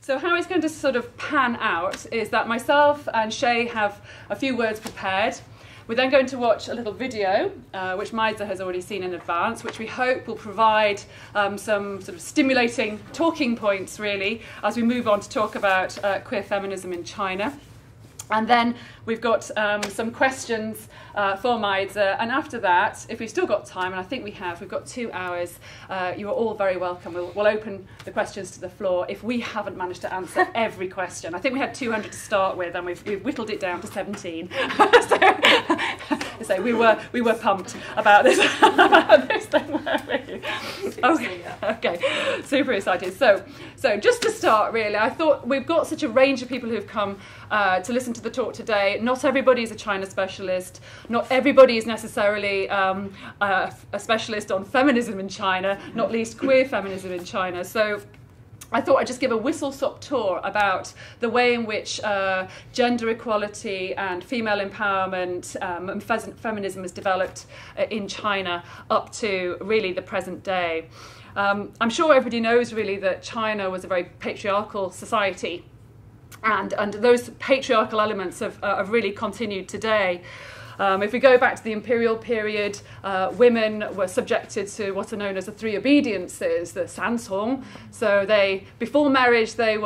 So how it's going to sort of pan out is that myself and Séagh have a few words prepared. We're then going to watch a little video, which Maizi has already seen in advance, which we hope will provide some sort of stimulating talking points, really, as we move on to talk about queer feminism in China. And then we've got some questions for Maizi, and after that, if we've still got time, and I think we have, we've got 2 hours, you are all very welcome. We'll open the questions to the floor if we haven't managed to answer every question. I think we had 200 to start with, and we've whittled it down to 17. So we were pumped about this, thing, weren't we? Okay, super excited. So just to start, really, I thought we've got such a range of people who've come to listen to the talk today. Not everybody is a China specialist. Not everybody is necessarily a specialist on feminism in China, not least queer feminism in China. So I thought I'd just give a whistle-stop tour about the way in which gender equality and female empowerment and feminism has developed in China up to really the present day. I'm sure everybody knows really that China was a very patriarchal society, and those patriarchal elements have really continued today. If we go back to the imperial period, women were subjected to what are known as the 3 obediences, the sansong. So before marriage, they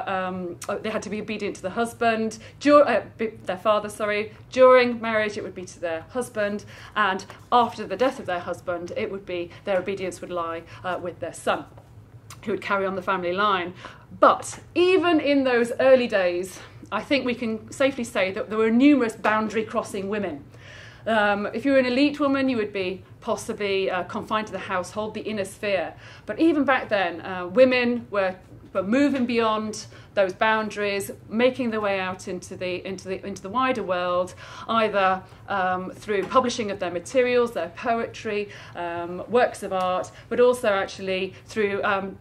had to be obedient to the husband, their father, sorry. During marriage, it would be to their husband, and after the death of their husband, it would be their obedience would lie with their son, who would carry on the family line. But even in those early days, I think we can safely say that there were numerous boundary-crossing women. If you were an elite woman, you would be possibly confined to the household, the inner sphere. But even back then, women were moving beyond those boundaries, making their way out into the wider world, either through publishing of their materials, their poetry, works of art, but also actually through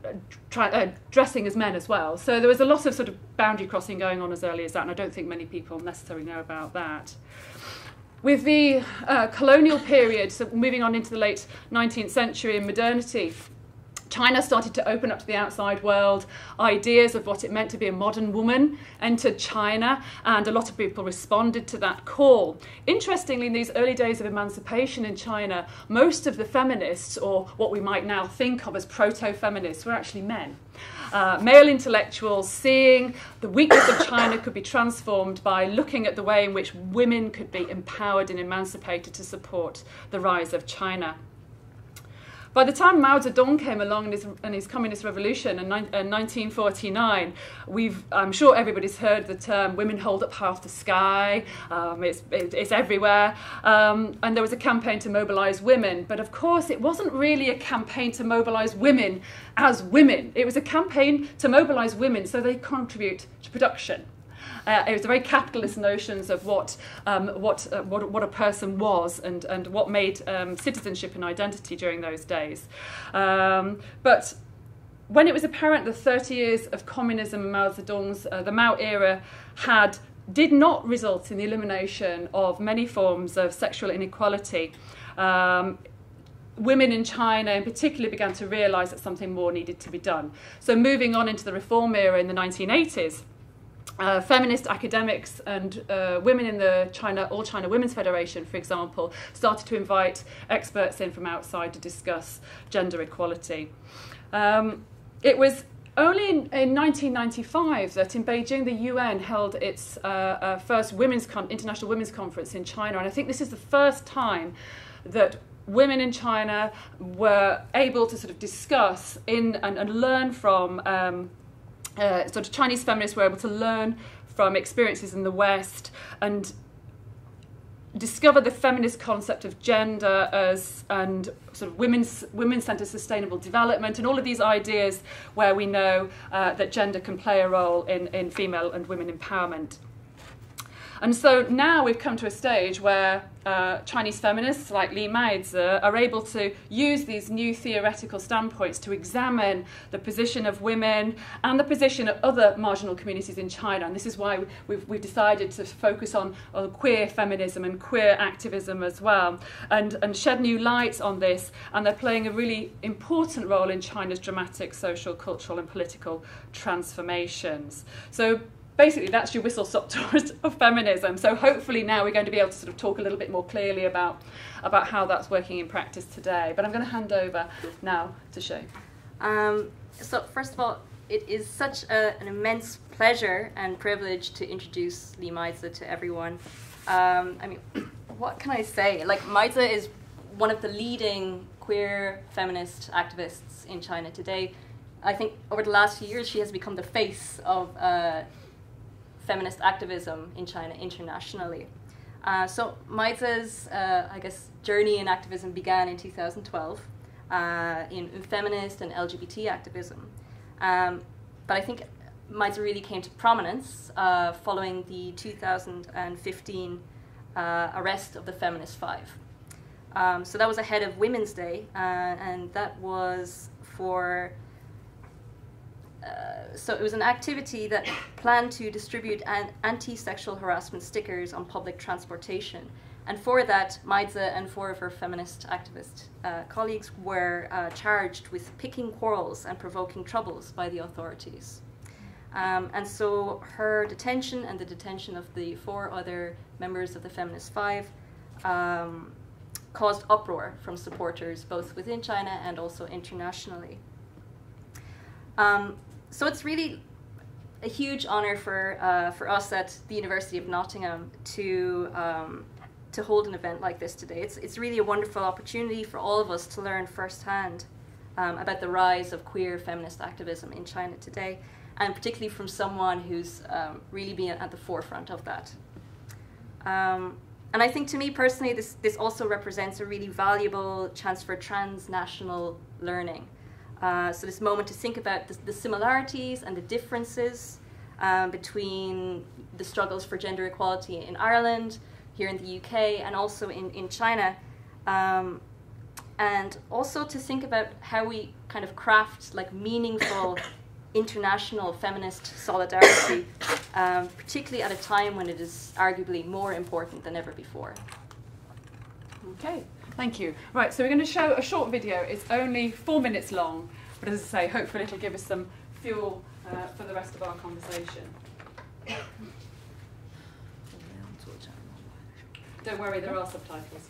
dressing as men as well. So there was a lot of sort of boundary crossing going on as early as that, and I don't think many people necessarily know about that. With the colonial period, so moving on into the late 19th century and modernity, China started to open up to the outside world. Ideas of what it meant to be a modern woman entered China, and a lot of people responded to that call. Interestingly, in these early days of emancipation in China, most of the feminists, or what we might now think of as proto-feminists, were actually men. Male intellectuals seeing the weakness of China could be transformed by looking at the way in which women could be empowered and emancipated to support the rise of China. By the time Mao Zedong came along in his communist revolution in 1949, I'm sure everybody's heard the term "women hold up half the sky." It's everywhere, and there was a campaign to mobilise women. But of course, it wasn't really a campaign to mobilise women as women. It was a campaign to mobilise women so they contribute to production. It was very capitalist notions of what a person was and what made citizenship and identity during those days. But when it was apparent that 30 years of communism and Mao Zedong's, the Mao era did not result in the elimination of many forms of sexual inequality, women in China in particular began to realise that something more needed to be done. So moving on into the reform era in the 1980s, feminist academics and women in the All China Women's Federation, for example, started to invite experts in from outside to discuss gender equality. It was only in 1995 that in Beijing the UN held its first International Women's Conference in China, and I think this is the first time that women in China were able to sort of discuss and learn from sort of Chinese feminists were able to learn from experiences in the West and discover the feminist concept of gender and sort of women-centered sustainable development and all of these ideas where we know that gender can play a role in female and women empowerment. And so now we've come to a stage where Chinese feminists like Li Maizi are able to use these new theoretical standpoints to examine the position of women and the position of other marginal communities in China. And this is why we've decided to focus on queer feminism and queer activism as well, and shed new light on this. And they're playing a really important role in China's dramatic social, cultural and political transformations. So basically, that's your whistle-stop tour of feminism. So hopefully now we're going to be able to sort of talk a little bit more clearly about how that's working in practice today. But I'm going to hand over now to Séagh. So first of all, it is such an immense pleasure and privilege to introduce Li Maizi to everyone. I mean, what can I say? Like, Maizi is one of the leading queer feminist activists in China today. I think over the last few years, she has become the face of feminist activism in China internationally. So Maizi's, I guess, journey in activism began in 2012 in feminist and LGBT activism. But I think Maizi really came to prominence following the 2015 arrest of the Feminist Five. So that was ahead of Women's Day, and that was for so it was an activity that planned to distribute anti-sexual harassment stickers on public transportation. And for that, Maizi and 4 of her feminist activist colleagues were charged with picking quarrels and provoking troubles by the authorities. And so her detention and the detention of the 4 other members of the Feminist Five caused uproar from supporters both within China and also internationally. So it's really a huge honor for us at the University of Nottingham to hold an event like this today. It's really a wonderful opportunity for all of us to learn firsthand about the rise of queer feminist activism in China today, and particularly from someone who's really been at the forefront of that. And I think, to me personally, this also represents a really valuable chance for transnational learning. So this moment to think about the similarities and the differences between the struggles for gender equality in Ireland, here in the UK, and also in China. And also to think about how we kind of craft like meaningful international feminist solidarity, particularly at a time when it is arguably more important than ever before. Okay, thank you. Right, so we're going to show a short video. It's only 4 minutes long, but as I say, hopefully it'll give us some fuel for the rest of our conversation. Don't worry, there are subtitles.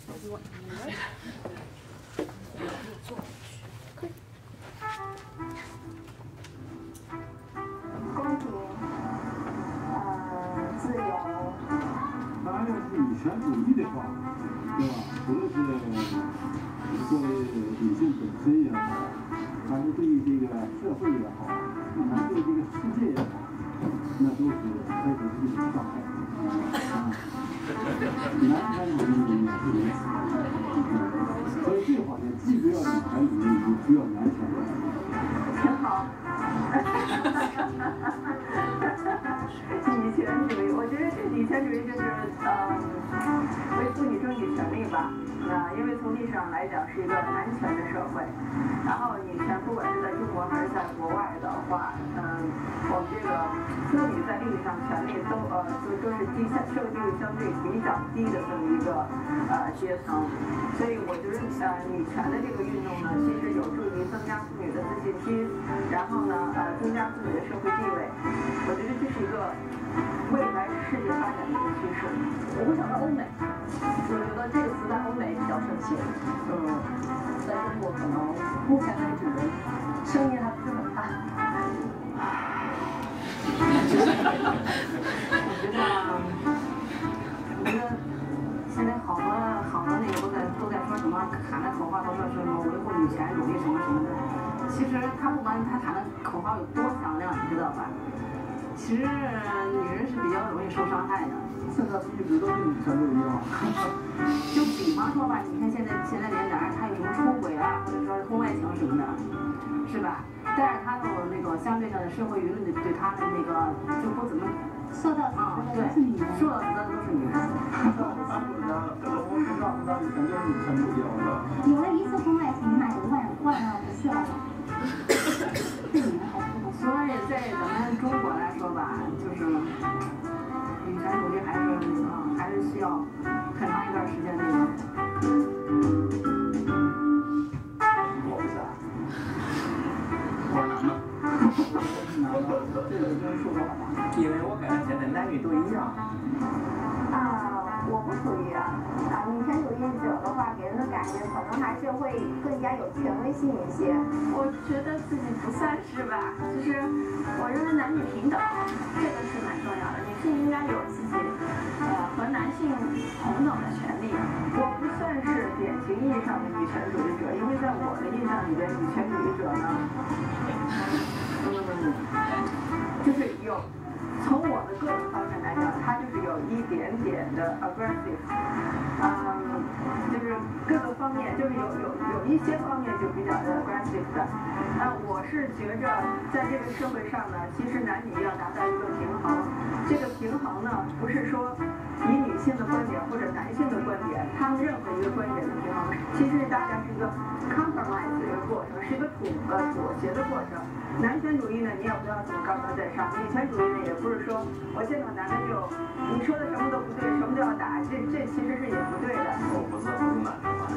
受到死的都是女人。受到死的都是女人。有了一次婚外情，那就万不去了。对你们还不所以在咱们中国来说吧，就是女权主义还是需要很长一段时间内的。我不是啊，我是男的。这个跟说说好吧，因为我感觉现在男女都一样。我不属于女权主义者的话，给人的感觉可能还是会更加有权威性一些。我觉得自己不算是吧，就是我认为男女平等，这个是蛮重要的。女性应该有自己和男性同等的权利。我不算是典型意义上的女权主义者，因为在我的印象里边，女权主义者呢，就是有。从我的个人方面来讲，他就是有一点点的 aggressive， 就是各个方面，就是有一些方面就比较的 aggressive 的。我是觉着在这个社会上呢，其实男女要达到一个平衡。这个平衡呢，不是说以女性的观点或者男性的观点，他们任何一个观点的平衡，其实大家是一个 compromise 的一个过程，是一个妥协的过程。男权主义呢，你也不要怎么高高在上；女权主义呢，也不是说我见到男的就你说的什么都不对，什么都要打，这其实是也不对的。我不是男的吧？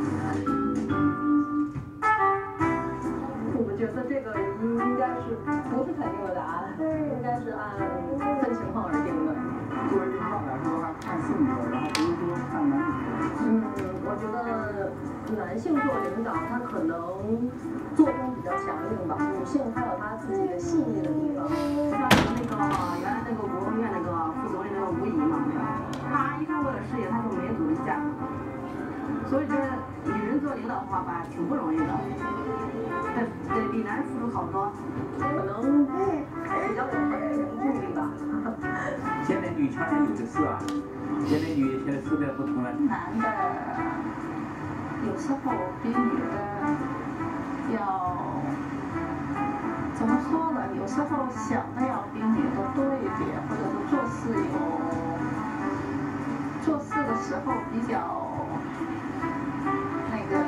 我觉得这个应该是不是肯定的答案，应该是按分情况而定的。作为领导来说的话，看性格，然后不是说看男女。我觉得男性做领导，他可能作风比较强硬吧，女性她有她自己的细腻的地方。像那个原来那个国务院那个副总理那个吴仪嘛，他一上为了事业，他就没努力嫁，所以就是女人做领导的话吧，挺不容易的。对，比男人付出好多，可能比较有人顾虑吧。现在女强人有的是啊，现在时代不同了。男的有时候比女的要怎么说呢？有时候想的要比女的多一点，或者是做事的时候比较那个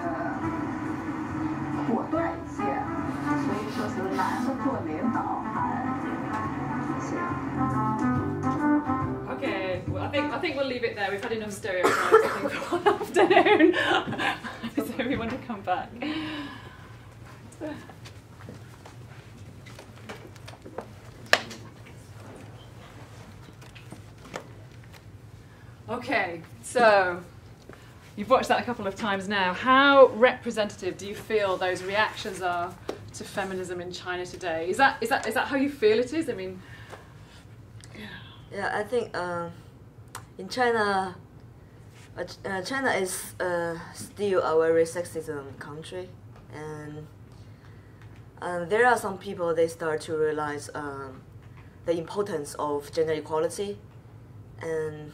果断一些，所以说是男的做领导还行。 Okay, well, I think we'll leave it there. We've had enough stereotypes, I think, for one afternoon. So we want to come back. Okay, so you've watched that a couple of times now. How representative do you feel those reactions are to feminism in China today? Is that how you feel it is? I mean, yeah, I think in China, China is still a very sexism country, and there are some people they start to realize the importance of gender equality, and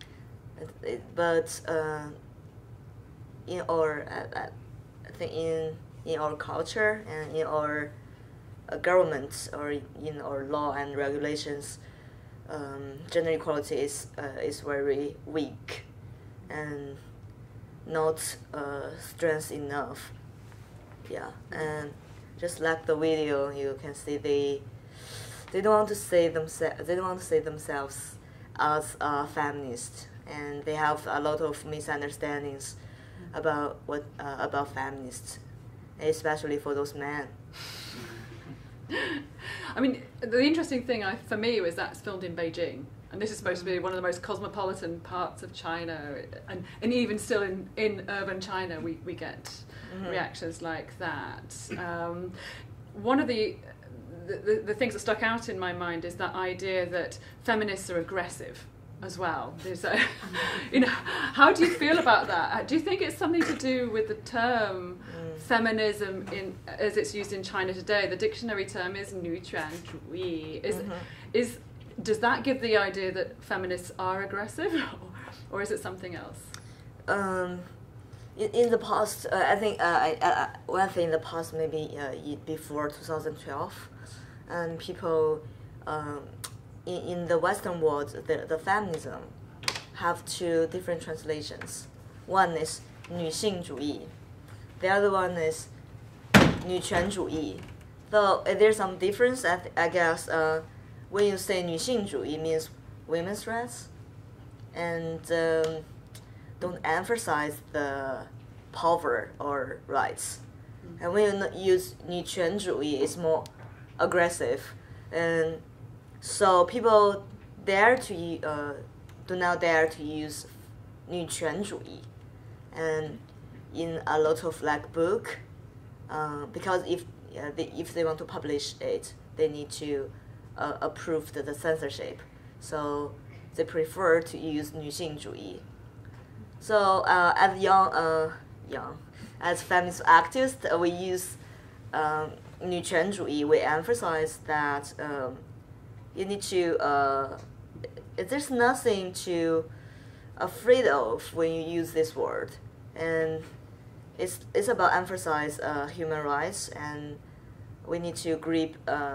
but in our I think in our culture and in our government or in our law and regulations, gender equality is very weak and not strength enough. Yeah, and just like the video, you can see they don't want to say themselves as a feminist, and they have a lot of misunderstandings about about feminists, especially for those men. I mean, the interesting thing for me was that's filmed in Beijing, and this is supposed to be one of the most cosmopolitan parts of China, and even still in urban China we get reactions like that. One of the things that stuck out in my mind is that idea that feminists are aggressive as well. There's how do you feel about that? Do you think it's something to do with the term feminism as it's used in China today? The dictionary term is 女权主义. Does that give the idea that feminists are aggressive, or is it something else? In the past, I think one thing in the past, maybe before 2012, and people in the Western world, the feminism have two different translations. One is 女性主义, the other one is 女权主义. So there's some difference. I guess when you say 女性主义means women's rights, and don't emphasize the power or rights. And when you use 女权主义, it's more aggressive, and so people do not dare to use 女权主义, and in a lot of like book, because if they want to publish it, they need to approve the censorship, so they prefer to use 女性主义. So as feminist activists, we use 女权主义. We emphasize that you need to. There's nothing to afraid of when you use this word, and it's about emphasize human rights, and we need to grip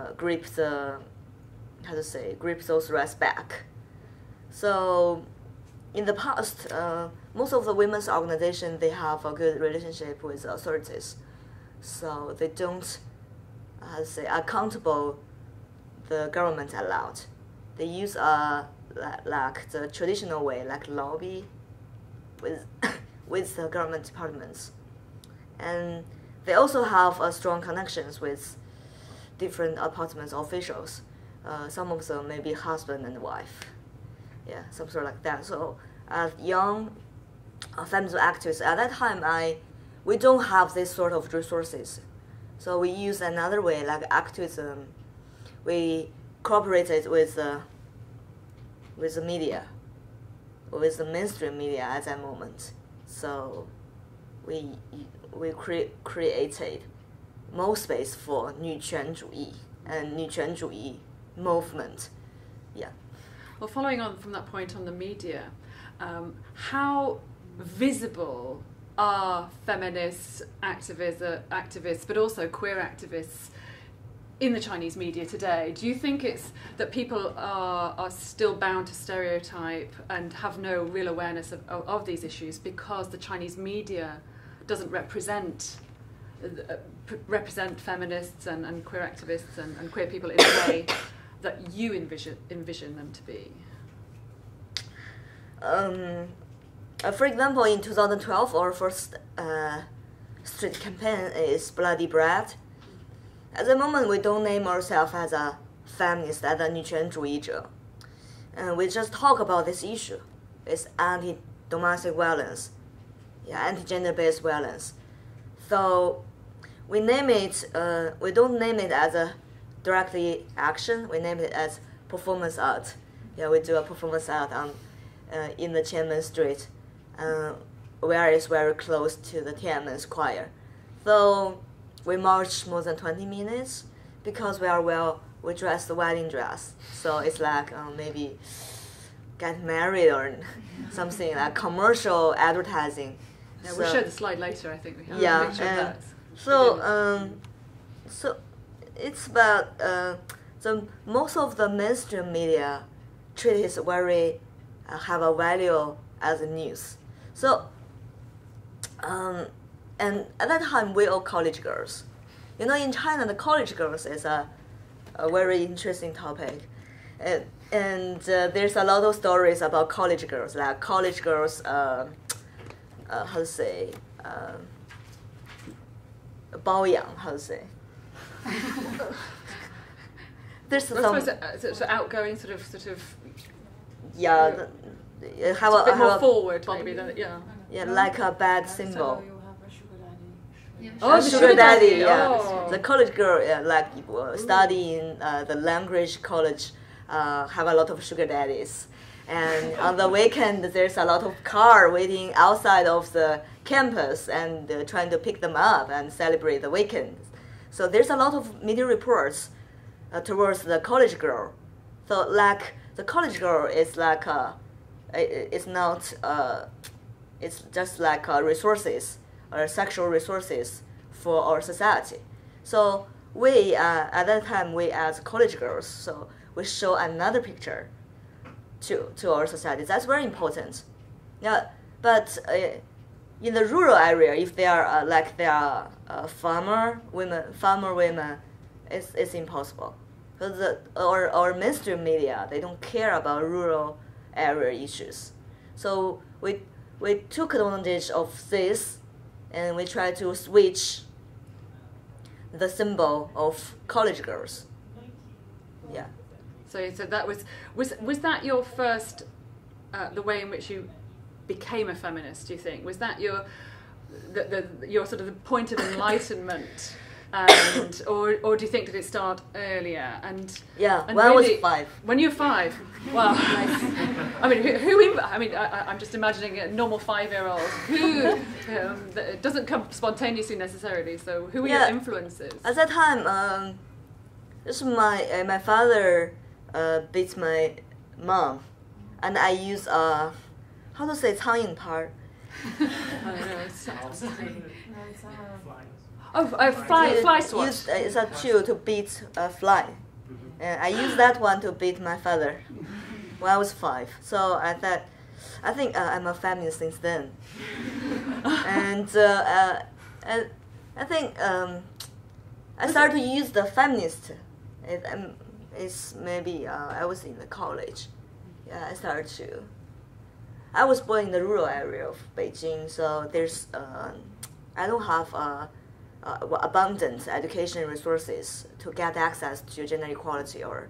those rights back. So in the past, most of the women's organizations, they have a good relationship with authorities, so they don't accountable the government a lot. They use like the traditional way, like lobby with with the government departments, and they also have strong connections with different department officials. Some of them may be husband and wife, some sort like that. So as young feminist activists at that time, we don't have this sort of resources, so we use another way, like activism. We cooperated with the media, with the mainstream media at that moment. So we created more space for 女权主义 and 女权主义 movement. Well, following on from that point on the media, how visible are feminist activists, but also queer activists in the Chinese media today? Do you think it's that people are still bound to stereotype and have no real awareness of these issues because the Chinese media doesn't represent feminists and queer activists and queer people in a way that you envision them to be? For example, in 2012, our first street campaign is Bloody Bread. At the moment, we don't name ourselves as a feminist, as a 女权主义者. And we just talk about this issue. It's anti-domestic violence, anti-gender-based violence. So we name it, we don't name it as a directly action, we name it as performance art. We do a performance art in the Tiananmen Street, where it's very close to the Tiananmen Square. So we marched more than 20 minutes because we dressed the wedding dress. So it's like maybe get married or something like commercial advertising. We'll show the slide later, I think. We have a picture of that. So it's about most of the mainstream media treat it very have a value as a news. So and at that time we all college girls. In China, the college girls is a very interesting topic, and there's a lot of stories about college girls, like college girls. How to say? 包养, how to say? There's some outgoing sort of. Have a bit more forward, maybe. Like a bad symbol. Oh, the sugar daddy. The college girl, studying the language college, have a lot of sugar daddies. And on the weekend, there's a lot of car waiting outside of the campus and trying to pick them up and celebrate the weekend. So there's a lot of media reports towards the college girl. So like the college girl is like it's not it's just like resources or sexual resources for our society. So we at that time, we as college girls, so we show another picture to our society. That's very important. Yeah, but in the rural area, if they are farmer women, it's impossible. Because our mainstream media, they don't care about rural area issues. So we took advantage of this, and we tried to switch the symbol of college girls. Yeah. So that was that your first the way in which you became a feminist? Do you think was that your sort of the point of enlightenment? Or do you think did it start earlier? And when I was 5. When you were 5, wow! I mean, I'm just imagining a normal 5-year-old who that doesn't come spontaneously necessarily. So who were your influences? At that time, just my father beat my mom, and I use how to say 苍蝇 part. Fly swat. It's a tool to beat a fly. And I used that one to beat my father when I was 5. So I think I'm a feminist since then. And I think I started to use the feminist. It's maybe I was in the college. Yeah, I was born in the rural area of Beijing, so there's I don't have abundant education resources to get access to gender equality or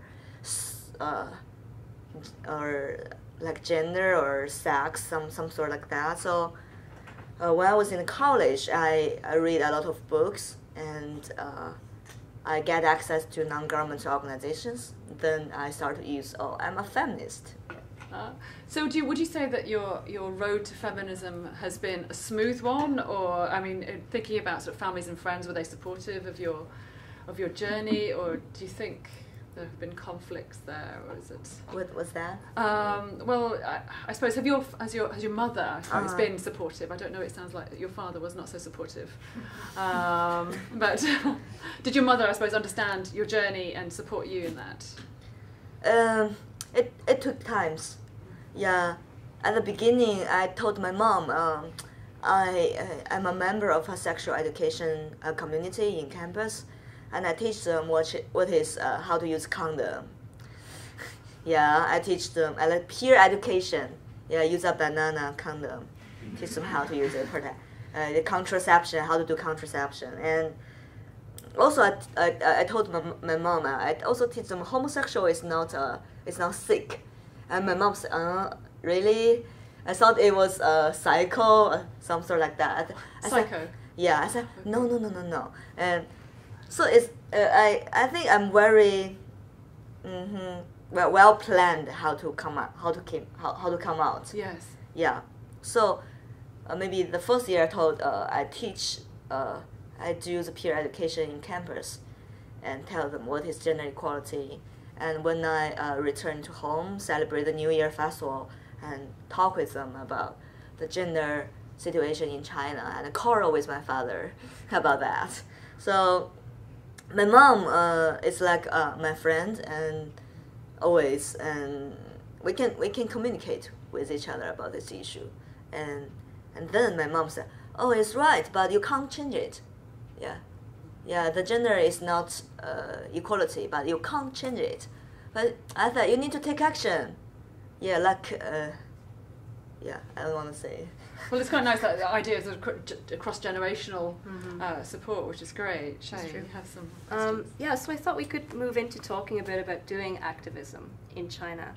like gender or sex, some sort like that. So when I was in college, I read a lot of books, and I get access to non-governmental organizations. Then I start to use, I'm a feminist. So would you say that your road to feminism has been a smooth one, or thinking about sort of families and friends, were they supportive of your journey, or do you think there have been conflicts there, or is it? What was that? Well, I suppose has your mother been supportive? I don't know. It sounds like your father was not so supportive, but did your mother, I suppose, understand your journey and support you in that? It took times. Yeah, at the beginning, I told my mom I'm a member of a sexual education community in campus, and I teach them what is how to use condom. Yeah, I teach them peer education. Yeah, use a banana condom. Teach them how to use it, the contraception, how to do contraception, and also I told my mom I also teach them homosexual is not sick. And my mom said, really? I thought it was psycho, some sort like that. Psycho? Said, yeah, I said, no. And so it's, I think I'm very well planned how to come out. Yes. Yeah. So maybe the first year I teach, I do the peer education in campus and tell them what is gender equality. And when I return to home, celebrate the New Year festival, and talk with them about the gender situation in China, and quarrel with my father about that. So my mom is like my friend, and always, and we can communicate with each other about this issue. And then my mom said, "Oh, it's right, but you can't change it." Yeah, the gender is not equality, but you can't change it. But I thought you need to take action. Yeah, I don't want to say. Well, it's quite nice that the idea of cross-generational support, which is great. Shane, you have some questions. Yeah, so I thought we could move into talking a bit about doing activism in China.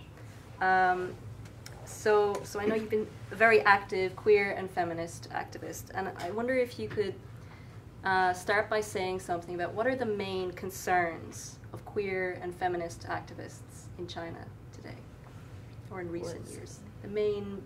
So I know you've been a very active queer and feminist activist, and I wonder if you could start by saying something about what are the main concerns of queer and feminist activists in China today, or in recent years. The main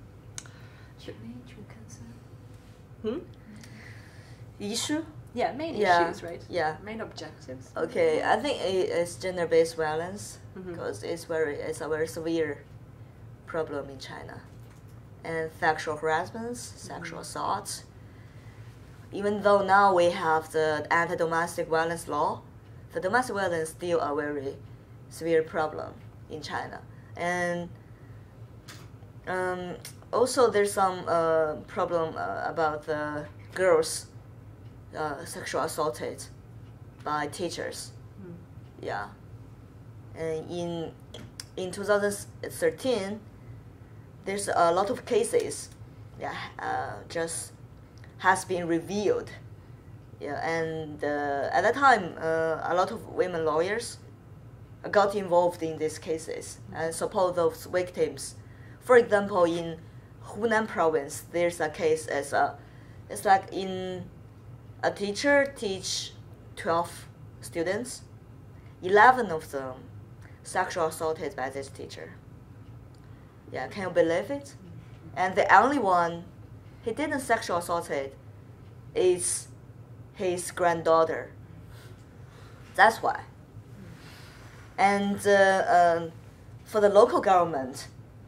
issue? Yeah, main issues, right? Yeah. Main objectives. Okay, I think it's gender-based violence, because it's a very severe problem in China, and sexual harassment, sexual assault. Even though now we have the anti-domestic violence law, the domestic violence is still a very severe problem. in China. And also there's some problem about the girls sexual assaulted by teachers. Yeah. And in 2013, there's a lot of cases, just has been revealed. Yeah, and at that time, a lot of women lawyers got involved in these cases and support those victims. For example, in Hunan province, there's a case it's like a teacher teach 12 students, 11 of them sexually assaulted by this teacher. Yeah, can you believe it? And the only one he didn't sexually assaulted is his granddaughter. That's why. And for the local government,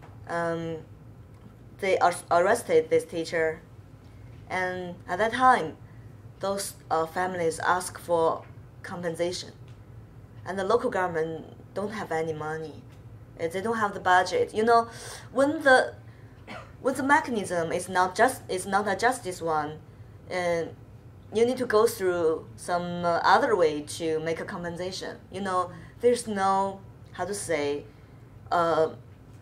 they arrested this teacher. And at that time, those families asked for compensation. And the local government don't have any money. They don't have the budget. You know, when the mechanism is not a justice one, you need to go through some other way to make a compensation. You know, there's no, how to say, a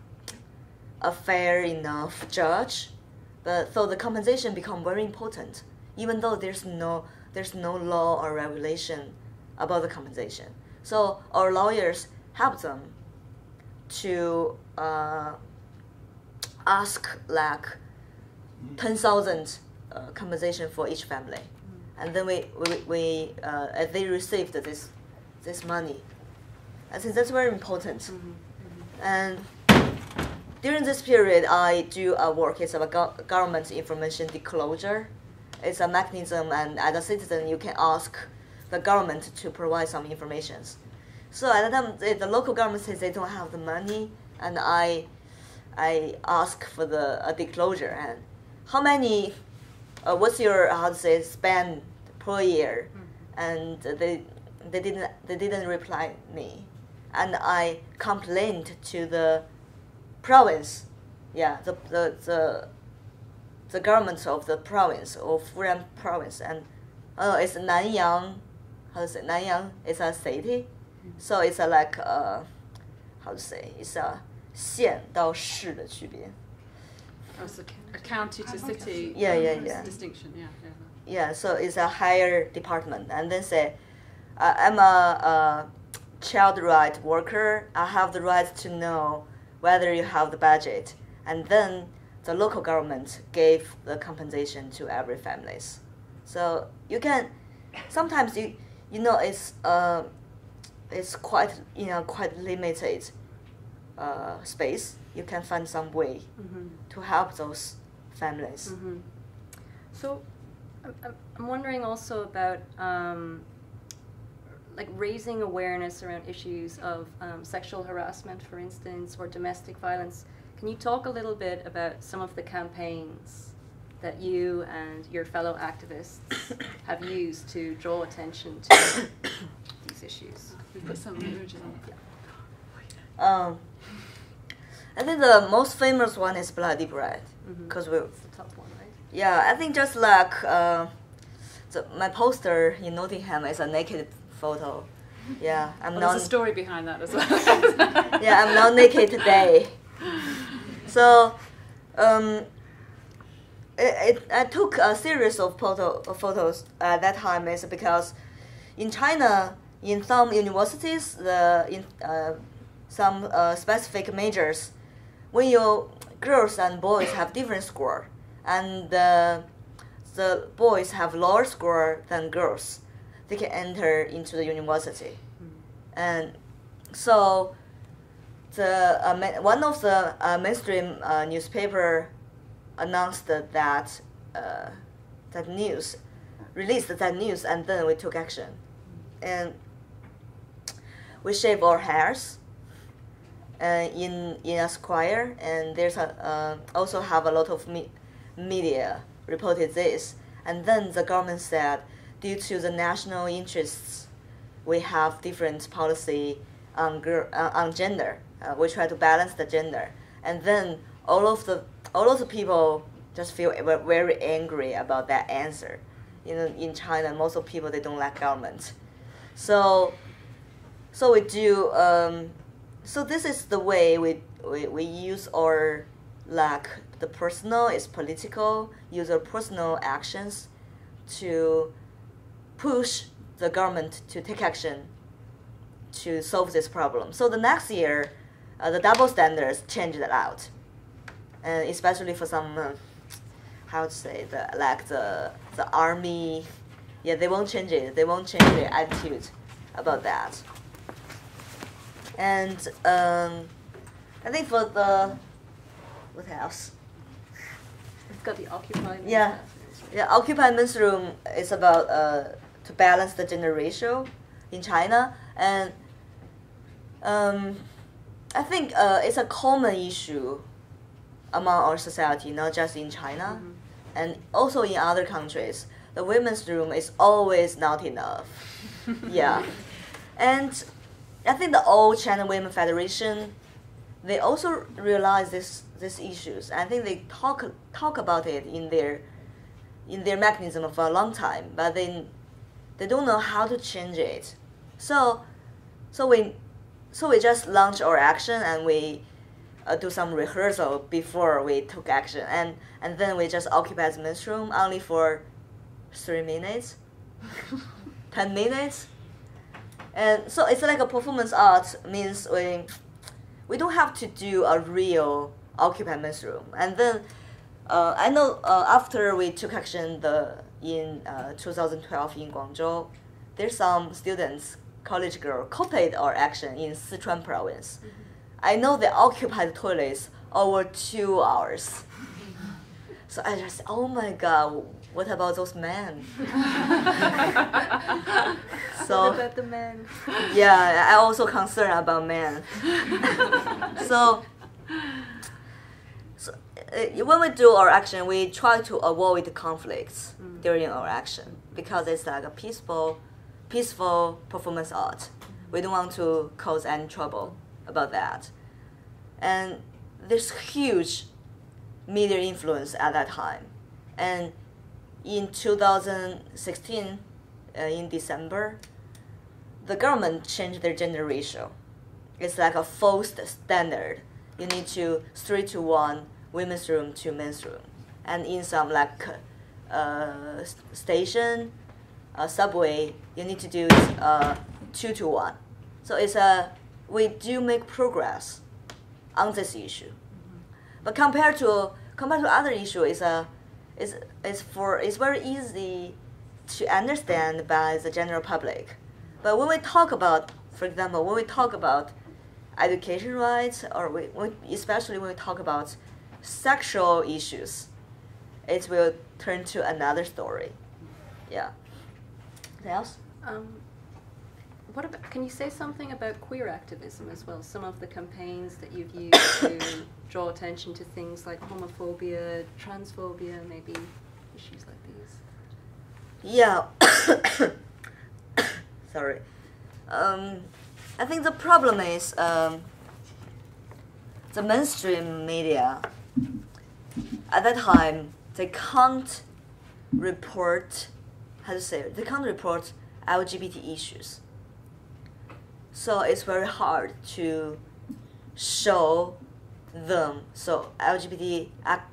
fair enough judge, but so the compensation become very important, even though there's no law or regulation about the compensation. So our lawyers help them to ask like 10,000 compensation for each family, and then they received this money. I think that's very important. And during this period, I do a work. It's about government information disclosure. It's a mechanism, and as a citizen, you can ask the government to provide some information. So at that time, the local government says they don't have the money, and I ask for a disclosure. And how many? What's your spend per year? And they didn't reply me, and I complained to the province, the government of the province of Fujian province, and it's Nanyang. How to say Nanyang? It's a city, so it's like how to say, it's a 县到市的区别. Oh, so a county to city. Yeah. Distinction. Yeah, so it's a higher department, and then say, I'm a child right worker. I have the right to know whether you have the budget, and then the local government gave the compensation to every families. So you can sometimes you know it's quite limited space. You can find some way to help those families. So I'm wondering also about like raising awareness around issues of sexual harassment, for instance, or domestic violence. Can you talk a little bit about some of the campaigns that you and your fellow activists have used to draw attention to these issues? We've put some images on. I think the most famous one is Bloody Bread, because It's the top one, right? Yeah, I think just like my poster in Nottingham is a naked photo. Yeah, There's a story behind that as well. Yeah, I'm not naked today. So, I took a series of photos at that time is because in China, in some universities, some specific majors, when girls and boys have different score, and the boys have lower score than girls, they can enter into the university. And so one of the mainstream newspaper announced that news, released that news, and then we took action. And we shave our hairs in a square, and there's also have a lot of media reported this. And then the government said, due to the national interests, we have different policy on gender. We try to balance the gender, and then all of the people just feel very angry about that answer. In China, most of people, they don't like government, so we do. So this is the way we use our the personal is political, use our personal actions to push the government to take action to solve this problem. So the next year, the double standards changed it out, and especially for some, how to say, the army, they won't change it. They won't change their attitude about that. And I think for the what else? It's got the occupied. Yeah, occupied men's room is about to balance the gender ratio in China, and I think it's a common issue among our society, not just in China, and also in other countries. The women's room is always not enough. Yeah, and I think the old China Women Federation, they also realize these issues. I think they talk about it in their mechanism for a long time, but they don't know how to change it. So we just launch our action, and we do some rehearsal before we took action, and then we just occupy the men's room only for 3 minutes, 10 minutes, and so it's like a performance art. Means we don't have to do a real occupy men's room. And then I know after we took action in 2012 in Guangzhou, there's some students, college girls, copied our action in Sichuan province. I know they occupied toilets over 2 hours. So I just, oh my God, what about those men? So, what about the men? Yeah, I also concerned about men. So when we do our action, we try to avoid conflicts during our action, because it's like a peaceful performance art. We don't want to cause any trouble about that. And there's huge media influence at that time. And in 2016, in December, the government changed their gender ratio. It's like a forced standard. You need to 3-to-1 women's room to men's room. And in some station, subway, you need to do 2-to-1. So we do make progress on this issue. But compared to other issues, it's very easy to understand by the general public. But when we talk about, for example, when we talk about education rights, or especially when we talk about sexual issues, it will turn to another story. Yeah. What else? What about? Can you say something about queer activism as well? Some of the campaigns that you've used to draw attention to things like homophobia, transphobia, maybe issues like these. Yeah. Sorry. I think the problem is the mainstream media. At that time, they can't report. How to say it? They can't report LGBT issues. So it's very hard to show them LGBT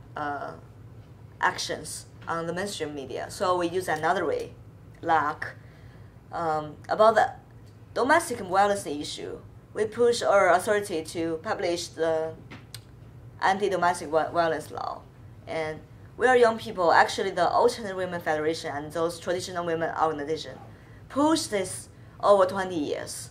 actions on the mainstream media. So we use another way, like about the domestic violence issue. We push our authority to publish the anti-domestic violence law, and we are young people. Actually, the Old China Women Federation and those traditional women organizations push this over 20 years.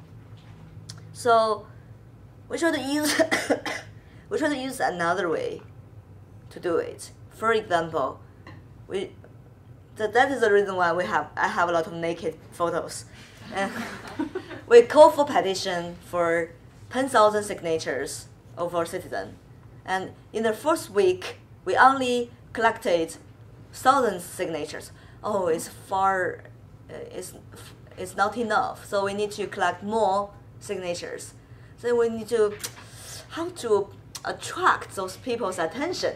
So we try to use another way to do it. For example, that is the reason why I have a lot of naked photos. And we call for petition for 10,000 signatures of our citizens. And in the first week, we only collected 1,000 signatures. Oh, it's not enough. So we need to collect more signatures. then we need to how to attract those people's attention.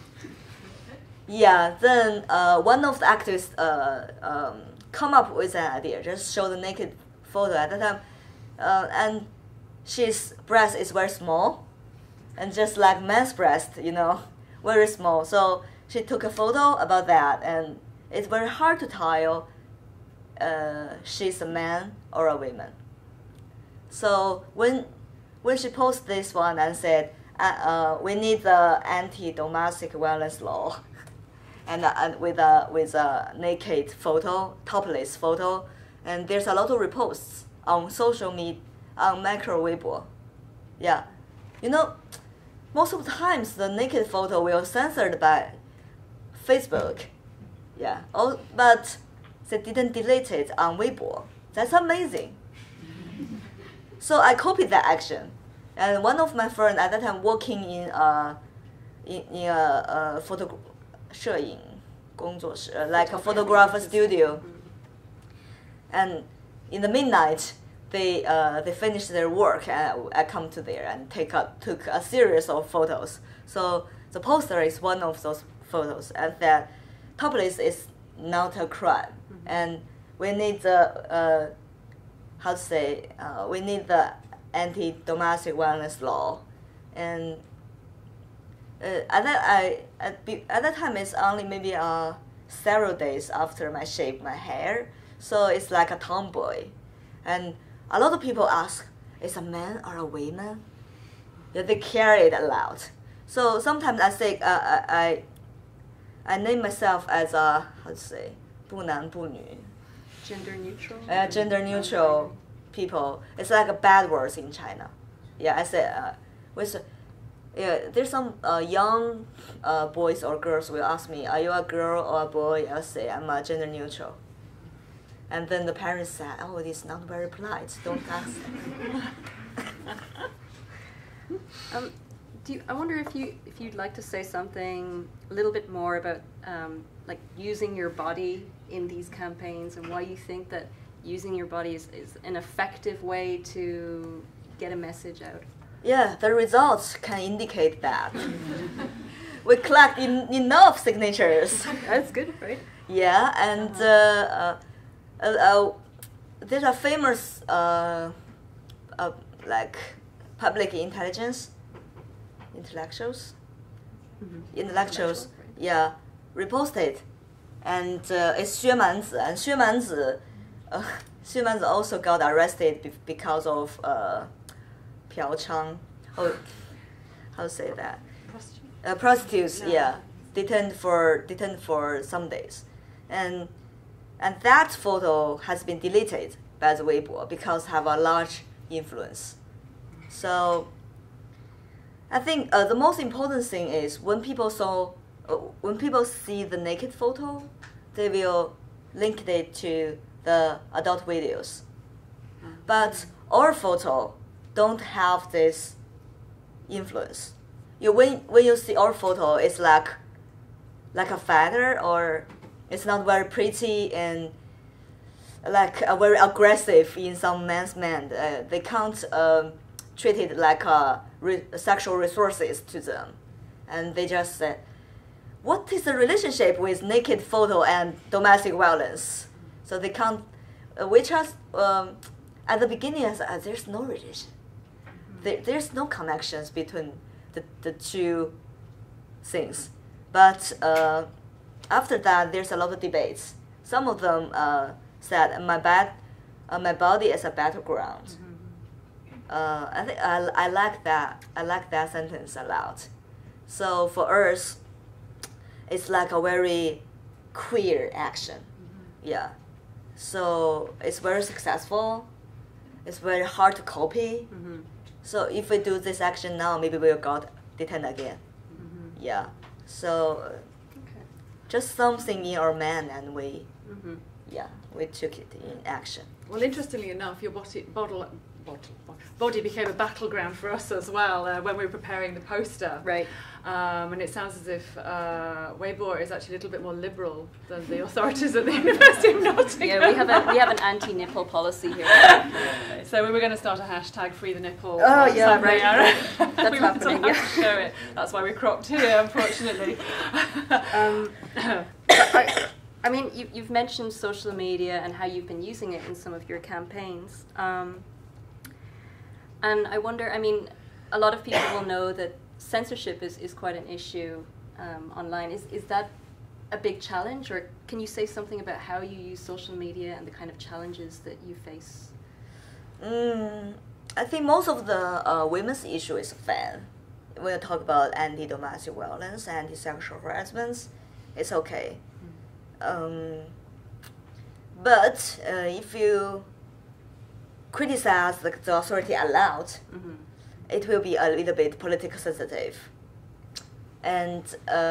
Yeah, then one of the activists come up with an idea, just show the naked photo at that time, and she's breast is very small, and just like man's breast, you know, very small. So she took a photo about that, and it's very hard to tell she's a man or a woman. So when she posted this one and said, we need the anti-domestic violence law, and with a naked photo, topless photo, and there's a lot of reposts on social media, on Macro Weibo. Yeah, you know, most of the times the naked photo will censored by Facebook. Yeah, but they didn't delete it on Weibo. That's amazing. So I copied that action, and one of my friends at that time working in a photo 摄影工作室, like a photographer studio, and in the midnight they finished their work, and I come to there and took a series of photos. So the poster is one of those photos, and that topless is not a crime, and we need the we need the anti-domestic violence law, and at that time it's only maybe several days after I shaved my hair, so it's like a tomboy, and a lot of people ask, is a man or a woman? Yeah, they carry it aloud. So sometimes I say I name myself as a 不男不女. Gender neutral. Gender neutral people. It's like a bad words in China. Yeah, I said there's some young boys or girls will ask me, are you a girl or a boy? I'll say I'm a gender neutral. And then the parents said, oh, it is not very polite. Don't ask. I wonder if you'd like to say something a little bit more about like using your body in these campaigns, and why you think that using your body is an effective way to get a message out. Yeah, the results can indicate that. We collect enough signatures. That's good, right? Yeah, and there's a famous like public intellectuals, yeah, reposted, and it's Xue Manzi, and Xue Manzi also got arrested because of 嫖娼. Oh, how to say that? Prostitutes, yeah, detained for some days, and that photo has been deleted by the Weibo because have a large influence. So I think the most important thing is when people see the naked photo, they will link it to the adult videos. But our photo don't have this influence. When you see our photo, it's like a feather, or it's not very pretty and like very aggressive in some men's mind. They can't treat it like sexual resources to them, and they just said, what is the relationship with naked photo and domestic violence? So they can't, we just, at the beginning I said, there's no relation. There's no connections between the two things. But after that, there's a lot of debates. Some of them said, my body is a battleground. I think I like that. I like that sentence a lot. So for us, it's like a very queer action. Yeah. So it's very successful. It's very hard to copy. So if we do this action now, maybe we'll get detained again. Yeah. So just something in our mind, and we took it in action. Well, interestingly enough, your body became a battleground for us as well when we were preparing the poster. Right. And it sounds as if Weibo is actually a little bit more liberal than the authorities at the University of Nottingham. Yeah, we have an anti-nipple policy here. So we were going to start a hashtag Free the Nipple. Oh yeah, right. That's happening. Yeah. Show it. That's why we cropped here, unfortunately. I mean, you've mentioned social media and how you've been using it in some of your campaigns. And I wonder, I mean, a lot of people will know that censorship is quite an issue online. Is that a big challenge, or can you say something about how you use social media and the kind of challenges that you face? I think most of the women's issue is fair. When you talk about anti-domestic violence, anti-sexual harassment, it's okay. But if you criticize the authority aloud, it will be a little bit politically sensitive. And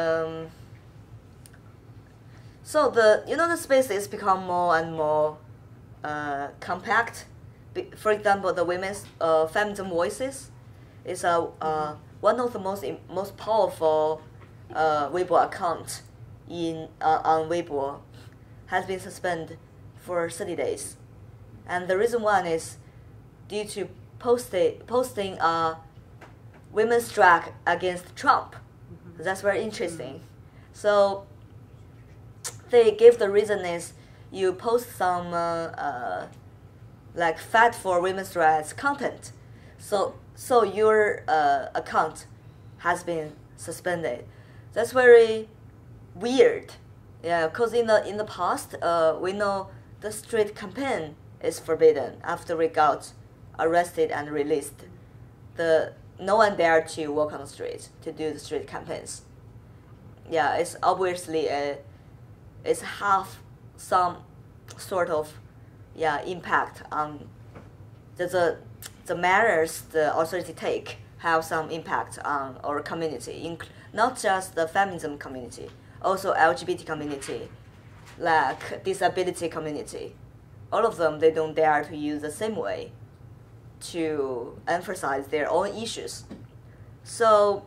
so the spaces become more and more compact. For example, the women's feminism voices is one of the most powerful Weibo account on Weibo has been suspended for 30 days. And the reason one is due to posting a women's strike against Trump. That's very interesting. So they give the reason is you post some like fight for women's rights content. So your account has been suspended. That's very weird. Yeah, because in the past, we know the street campaign is forbidden after we got arrested and released. No one dared to walk on the street to do the street campaigns. Yeah, it's obviously it's have some sort of impact on the measures the authority take have some impact on our community, not just the feminism community, also LGBT community, like disability community. All of them, they don't dare to use the same way to emphasize their own issues. So,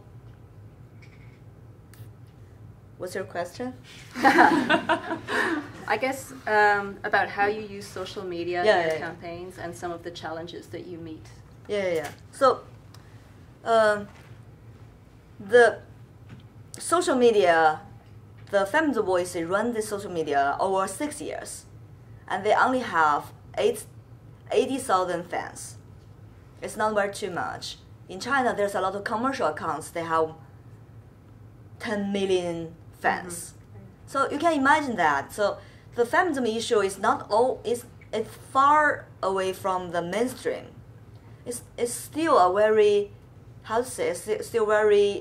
what's your question? I guess about how you use social media in your campaigns and some of the challenges that you meet. Yeah. So, the social media, the Feminist Voices run this social media over 6 years, and they only have 80,000 fans. It's not very too much. In China, there's a lot of commercial accounts. They have 10 million fans. So you can imagine that. So the feminism issue is it's far away from the mainstream. It's still a very, still very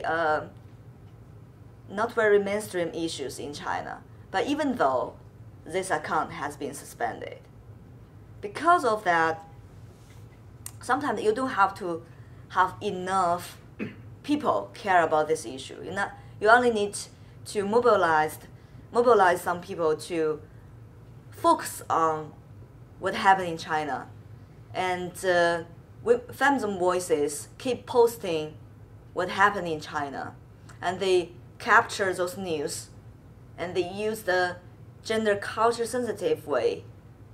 not very mainstream issues in China. But even though this account has been suspended, because of that, sometimes you don't have to have enough people care about this issue. You only need to mobilize some people to focus on what happened in China. And feminism voices keep posting what happened in China. And they capture those news. And they use the gender culture sensitive way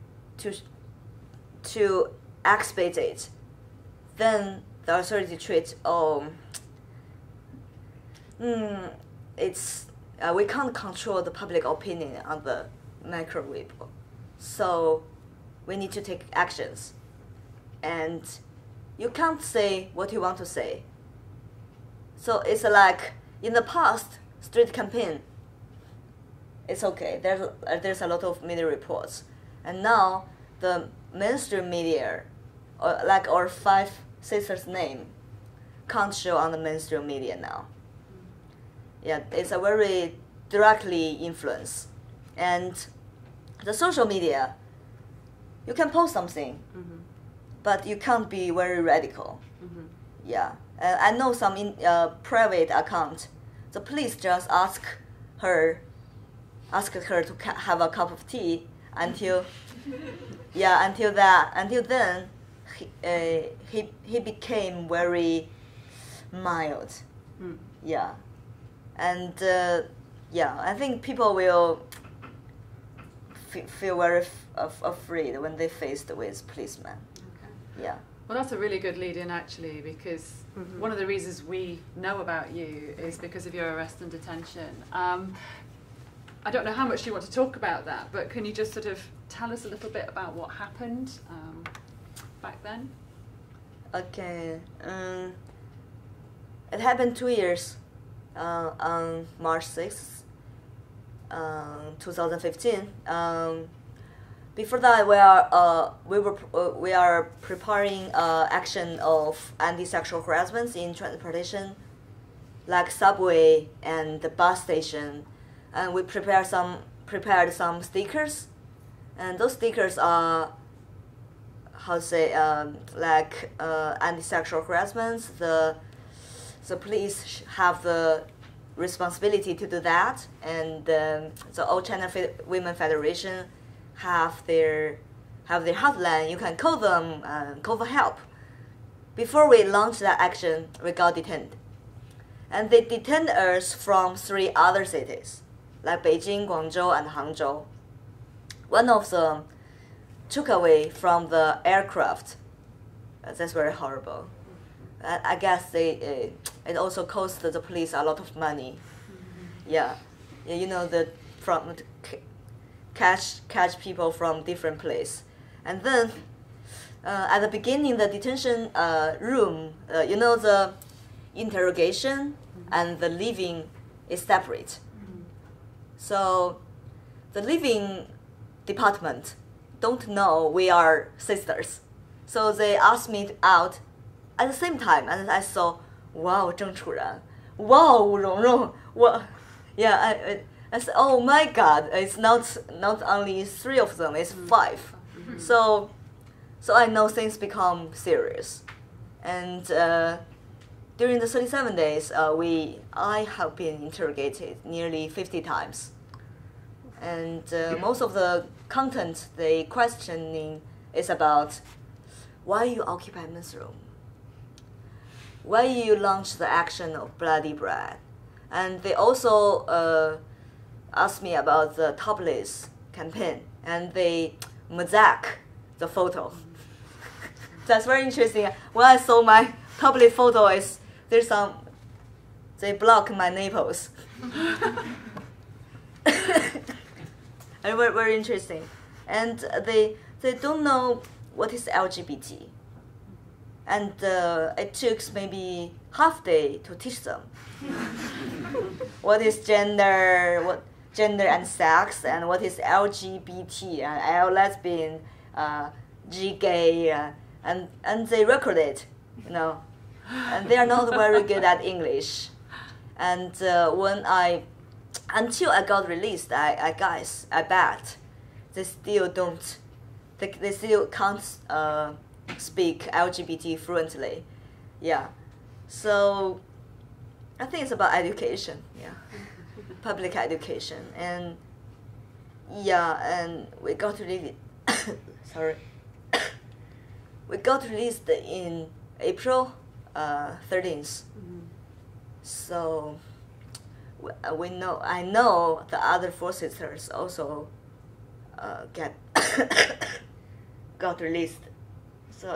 to exploit it. Then the authority treats, we can't control the public opinion on the microwave, so we need to take actions. And you can't say what you want to say. So it's like in the past, street campaign, it's okay. There's a lot of media reports, and now the mainstream media, like our five sisters' name, can't show on the mainstream media now. Yeah, it's a very directly influence. And the social media, you can post something, but you can't be very radical. Yeah, I know some private account, the police just ask her to have a cup of tea until then he became very mild. Yeah, and I think people will feel very afraid when they faced with policemen. Okay. Yeah. Well, that's a really good lead-in, actually, because one of the reasons we know about you is because of your arrest and detention. I don't know how much you want to talk about that, but can you just sort of tell us a little bit about what happened back then? Okay. It happened 2 years on March 6th, 2015. Before that, we are preparing action of anti-sexual harassment in transportation, like subway and the bus station, and we prepared some stickers, and those stickers are like anti-sexual harassment. The police have the responsibility to do that, and the All China Women Federation have their hotline. You can call them, call for help. Before we launched that action, we got detained, and they detained us from 3 other cities, like Beijing, Guangzhou, and Hangzhou. One of them took away from the aircraft. That's very horrible. I guess it also cost the police a lot of money. Yeah, you know, catch people from different places. And then at the beginning, the detention room, you know, the interrogation and the living is separate. So the living department don't know we are sisters. So they asked me out at the same time, and I saw, wow, Zheng Churan, wow, Wu Rongrong, wow. Yeah, I said, oh my God, it's not only 3 of them, it's 5. So I know things become serious. And during the 37 days, I have been interrogated nearly 50 times. And most of the content they questioning is about why you occupy men's room, why you launch the action of bloody bread. And they also asked me about the topless campaign, and they mosaic the photo. That's very interesting. When I saw my topless photo, they block my nipples. And very, very interesting. And they don't know what is LGBT. And it took maybe half day to teach them what is gender and sex, and what is LGBT, L lesbian, G gay, and they record it, you know. And they are not very good at English. And until I got released, I bet they still don't. They still can't speak LGBT fluently. Yeah. So I think it's about education. Yeah. Public education. And and we got released. Sorry. We got released in April 13th. So I know the other 4 sisters also got released. So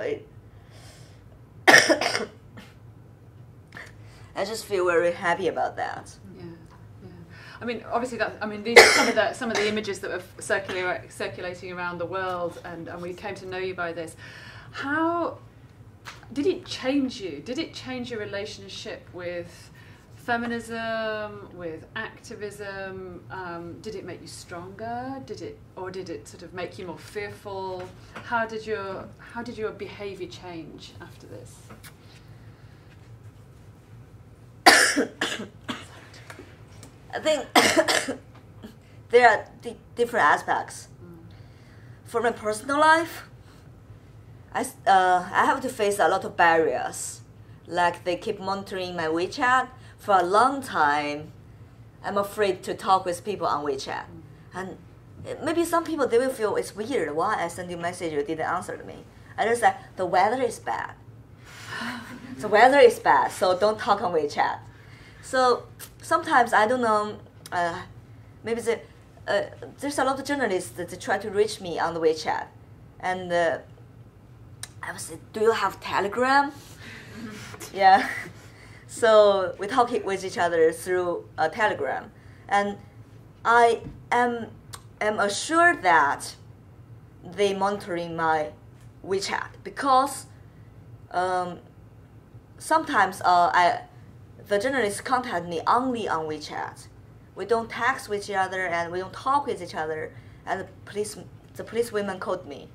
I just feel very happy about that. Yeah. I mean, obviously these are some of the images that were circulating around the world, and we came to know you by this. How did it change you? Did it change your relationship with feminism, with activism? Did it make you stronger? Did it sort of make you more fearful? How did your behaviour change after this? I think there are different aspects. For my personal life, I have to face a lot of barriers. Like they keep monitoring my WeChat. For a long time, I'm afraid to talk with people on WeChat. And maybe some people, they will feel it's weird. Why I send you a message, you didn't answer me. I just said the weather is bad. The weather is bad, so don't talk on WeChat. So sometimes I don't know. Maybe there's a lot of journalists that try to reach me on the WeChat, and I would say, do you have Telegram? Yeah. So we talk with each other through Telegram, and I am assured that they monitoring my WeChat because sometimes the journalists contact me only on WeChat. We don't text with each other and we don't talk with each other. And the police women called me.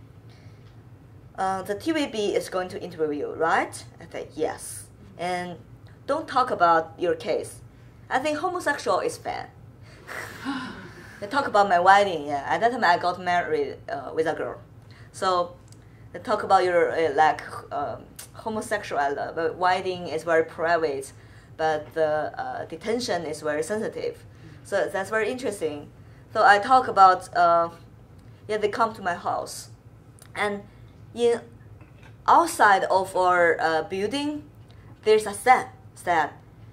The TVB is going to interview you, right? I said yes. And don't talk about your case. I think homosexual is bad. They talk about my wedding. Yeah, at that time I got married with a girl. So they talk about your homosexual. The wedding is very private, but the detention is very sensitive. So that's very interesting. So I talk about they come to my house, and outside of our building, there's a sign that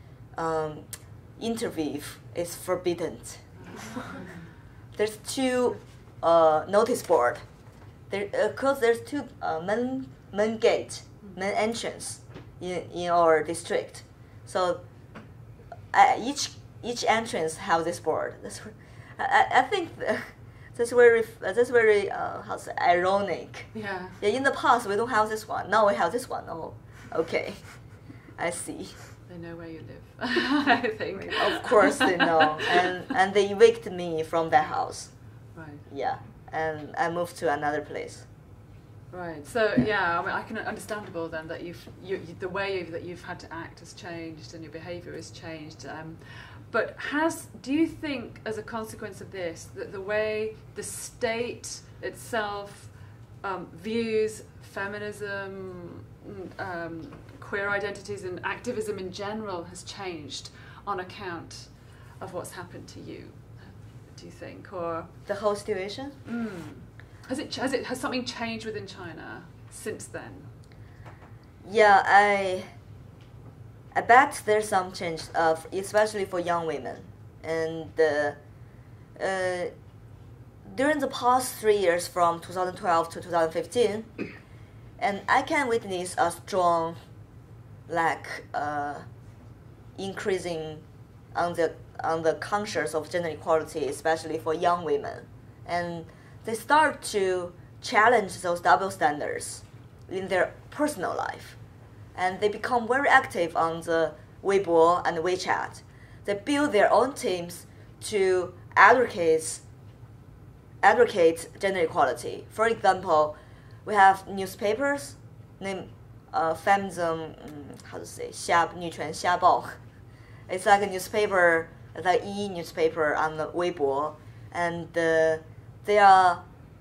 interview is forbidden. There's two notice board. Because there's two main entrance in our district. So each entrance have this board. I think that's very how to say, ironic. Yeah. Yeah. In the past we don't have this one. Now we have this one. Oh, okay. I see. They know where you live. I think. Of course they know, and they evicted me from that house. Right. Yeah, and I moved to another place. Right. So yeah, I mean, I can understandable then that the way that you've had to act has changed and your behaviour has changed. But do you think, as a consequence of this, that the way the state itself views feminism, queer identities and activism in general has changed on account of what's happened to you? Do you think, or the whole situation? Has something changed within China since then? Yeah, I bet there's some change, especially for young women. And during the past 3 years, from 2012 to 2015, and I can witness a strong, increasing on the conscience of gender equality, especially for young women, and they start to challenge those double standards in their personal life. And they become very active on the Weibo and WeChat. They build their own teams to advocate gender equality. For example, we have newspapers named Feminism, how to say, 女权虾报. It's like a newspaper, like e-newspaper on the Weibo, and they have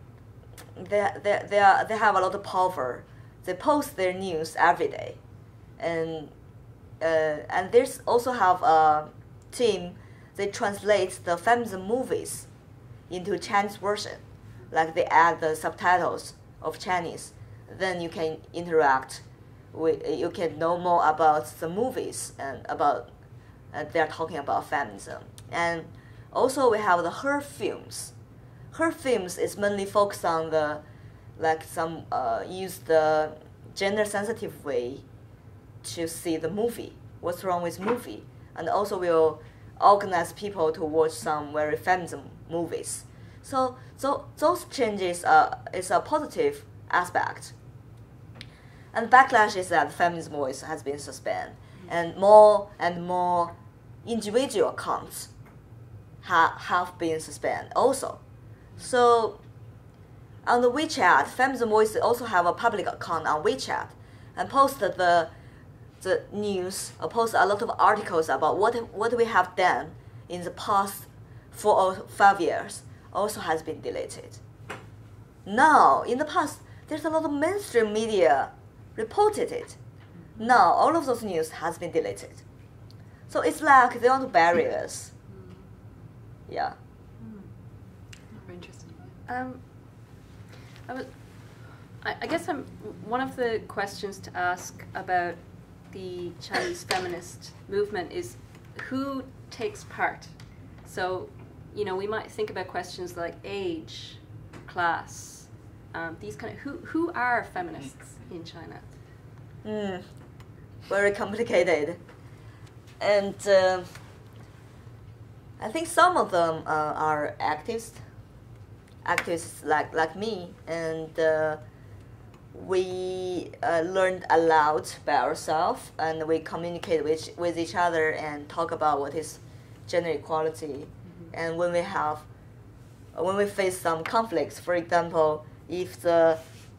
a lot of power. They post their news every day, and there's also have a team. They translate the feminism movies into Chinese version, like they add the subtitles of Chinese. Then you can interact with, you can know more about the movies and about they're talking about feminism. And also we have the her films. Her films is mainly focused on the use the gender sensitive way to see the movie. What's wrong with movie? And also will organize people to watch some very feminism movies. So those changes is a positive aspect. And backlash is that feminism voice has been suspended, and more individual accounts have been suspended also. So on the WeChat, Feminism Voice also have a public account on WeChat and post the news, or post a lot of articles about what we have done in the past 4 or 5 years, also has been deleted. Now, in the past, there's a lot of mainstream media reported it. Now, all of those news has been deleted. So it's like they want to bury us. Yeah. Very interesting. I guess one of the questions to ask about the Chinese feminist movement is who takes part. So, you know, we might think about questions like age, class, these kind of, who are feminists in China? Very complicated. And I think some of them are activists like me, and we learned a lot by ourselves, and we communicate with each other and talk about what is gender equality. And when we face some conflicts, for example, if the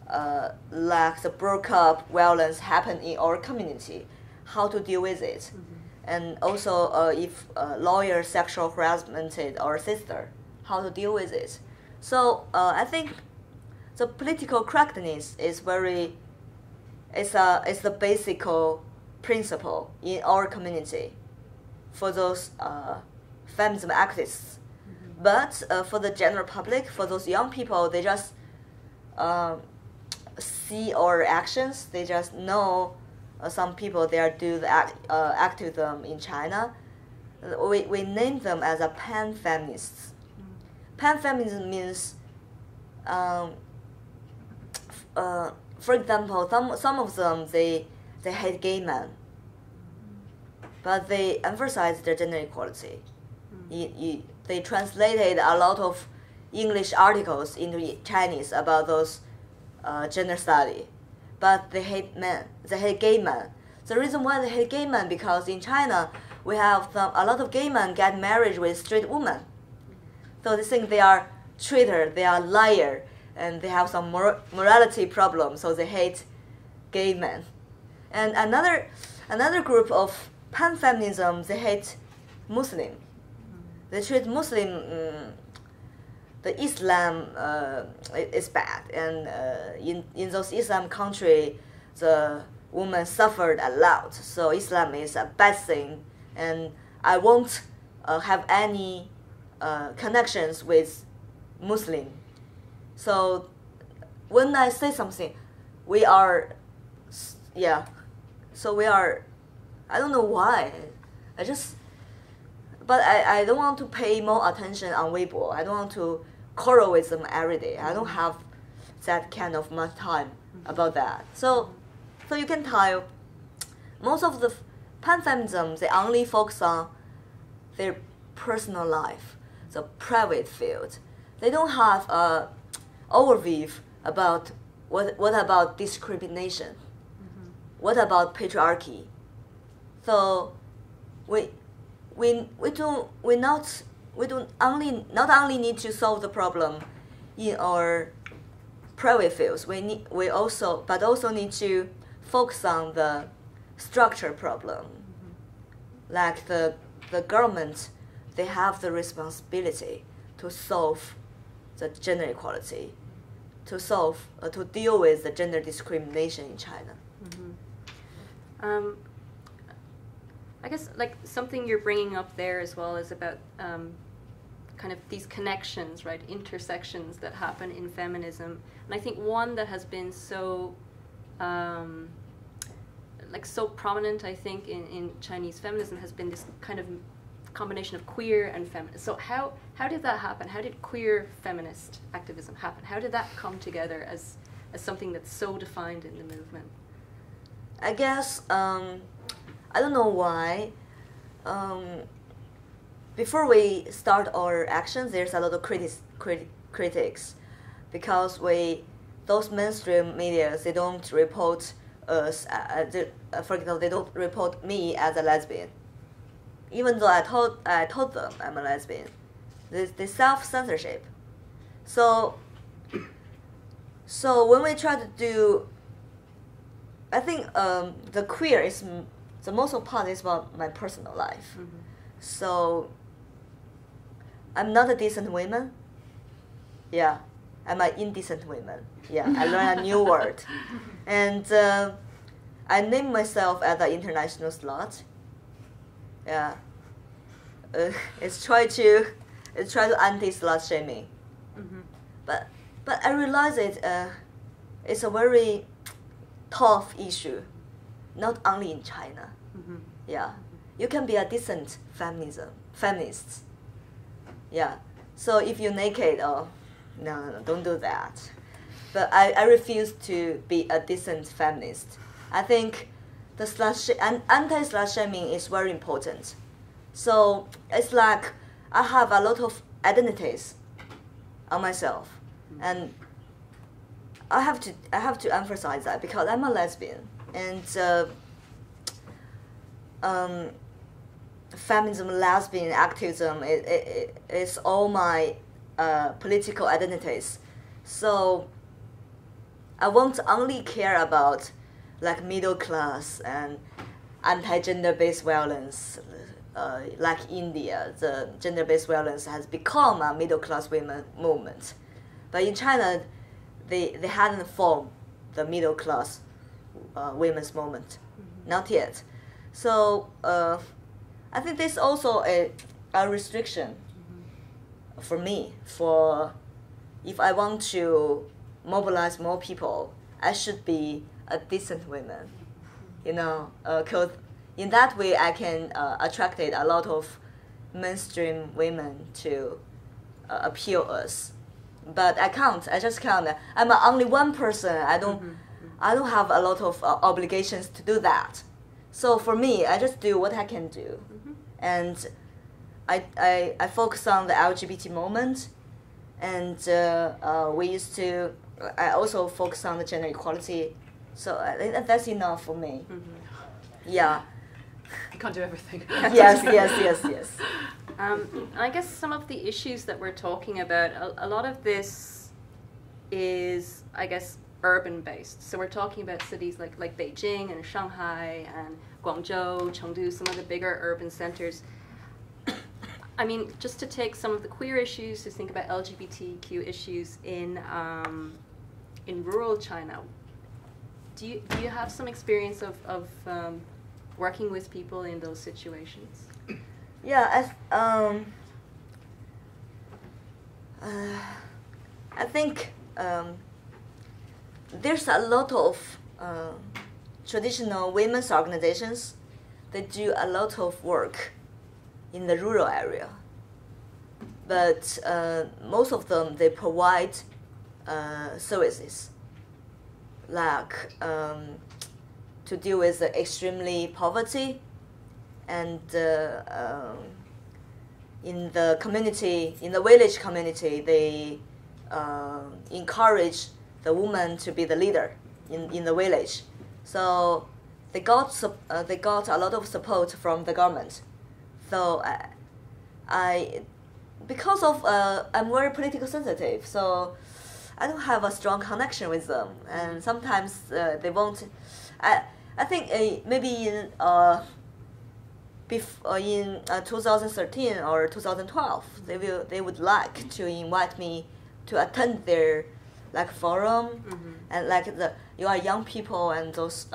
breakup violence happen in our community, how to deal with it, and also if lawyer sexual harassment our sister, how to deal with it. So I think the political correctness is the basic principle in our community for those feminism activists. But for the general public, for those young people, they just see our actions. They just know some people they are do the activism in China. We name them as a pan-feminists. Pan-feminism means, for example, some of them they hate gay men, but they emphasize their gender equality. They translated a lot of English articles into Chinese about those gender study, but they hate men. They hate gay men. The reason why they hate gay men because in China we have a lot of gay men get married with straight women. So they think they are traitor, they are liar, and they have some morality problem. So they hate gay men. And another group of pan-feminism, they hate Muslim. They treat Muslim, the Islam is bad, and in those Islam country, the woman suffered a lot. So Islam is a bad thing, and I won't have any connections with Muslim. So when I say something, we are, so we are, I don't know why, but I don't want to pay more attention on Weibo. I don't want to quarrel with them every day. I don't have that kind of much time about that. So you can tell, most of the pan-feminism, they only focus on their personal life, the private field. They don't have a overview about what about discrimination, what about patriarchy. So we not only need to solve the problem in our private fields. We also need to focus on the structure problem. Like the government, they have the responsibility to solve the gender equality, to deal with the gender discrimination in China. I guess like something you're bringing up there as well is about kind of these connections, right, intersections that happen in feminism. And I think one that has been so so prominent, I think, in Chinese feminism has been this kind of combination of queer and feminist. So how did that happen? How did queer feminist activism happen? How did that come together as something that's so defined in the movement? I guess, I don't know why. Before we start our actions, there's a lot of critics, because those mainstream media, they don't report us. For example, they don't report me as a lesbian, even though I told them I'm a lesbian. They self-censorship. So when we try to do, I think the queer is the most part is about my personal life. So I'm not a decent woman. Yeah, I'm an indecent woman. Yeah, I learned a new word, and I named myself as an international slut. Yeah, it's try to anti-slut shaming. But I realized it's a very tough issue, not only in China. Yeah, you can be a decent feminist. Yeah, so if you're naked, oh, no, don't do that. But I refuse to be a decent feminist. I think the anti-slut shaming is very important. So it's like I have a lot of identities on myself, and I have to emphasize that because I'm a lesbian, and feminism, lesbian activism, it's all my political identities. So I won't only care about like middle class and anti-gender-based violence. Like India, the gender-based violence has become a middle-class women movement. But in China, they hadn't formed the middle-class women's movement, not yet. So I think there's also a restriction for me. For if I want to mobilize more people, I should be a decent woman, because in that way I can attract a lot of mainstream women to appeal us. But I can't. I just can't. I'm only one person. I don't have a lot of obligations to do that. So for me, I just do what I can do, and I focus on the LGBT movement, and I also focus on the gender equality. So I think that's enough for me. Yeah. You can't do everything. Yes. I guess some of the issues that we're talking about, a lot of this is, I guess, urban-based. So we're talking about cities like Beijing and Shanghai and Guangzhou, Chengdu, some of the bigger urban centers. I mean, just to take some of the queer issues, to think about LGBTQ issues in rural China. Do you have some experience of working with people in those situations? Yeah, I think there's a lot of traditional women's organizations that do a lot of work in the rural area, but most of them, they provide services like to deal with the extremely poverty, and in the community, in the village community, they encourage the woman to be the leader in the village. So they got a lot of support from the government. So because of I'm very politically sensitive, so I don't have a strong connection with them, and sometimes they won't. I think maybe in 2013 or 2012, they would like to invite me to attend their forum, and you are young people and those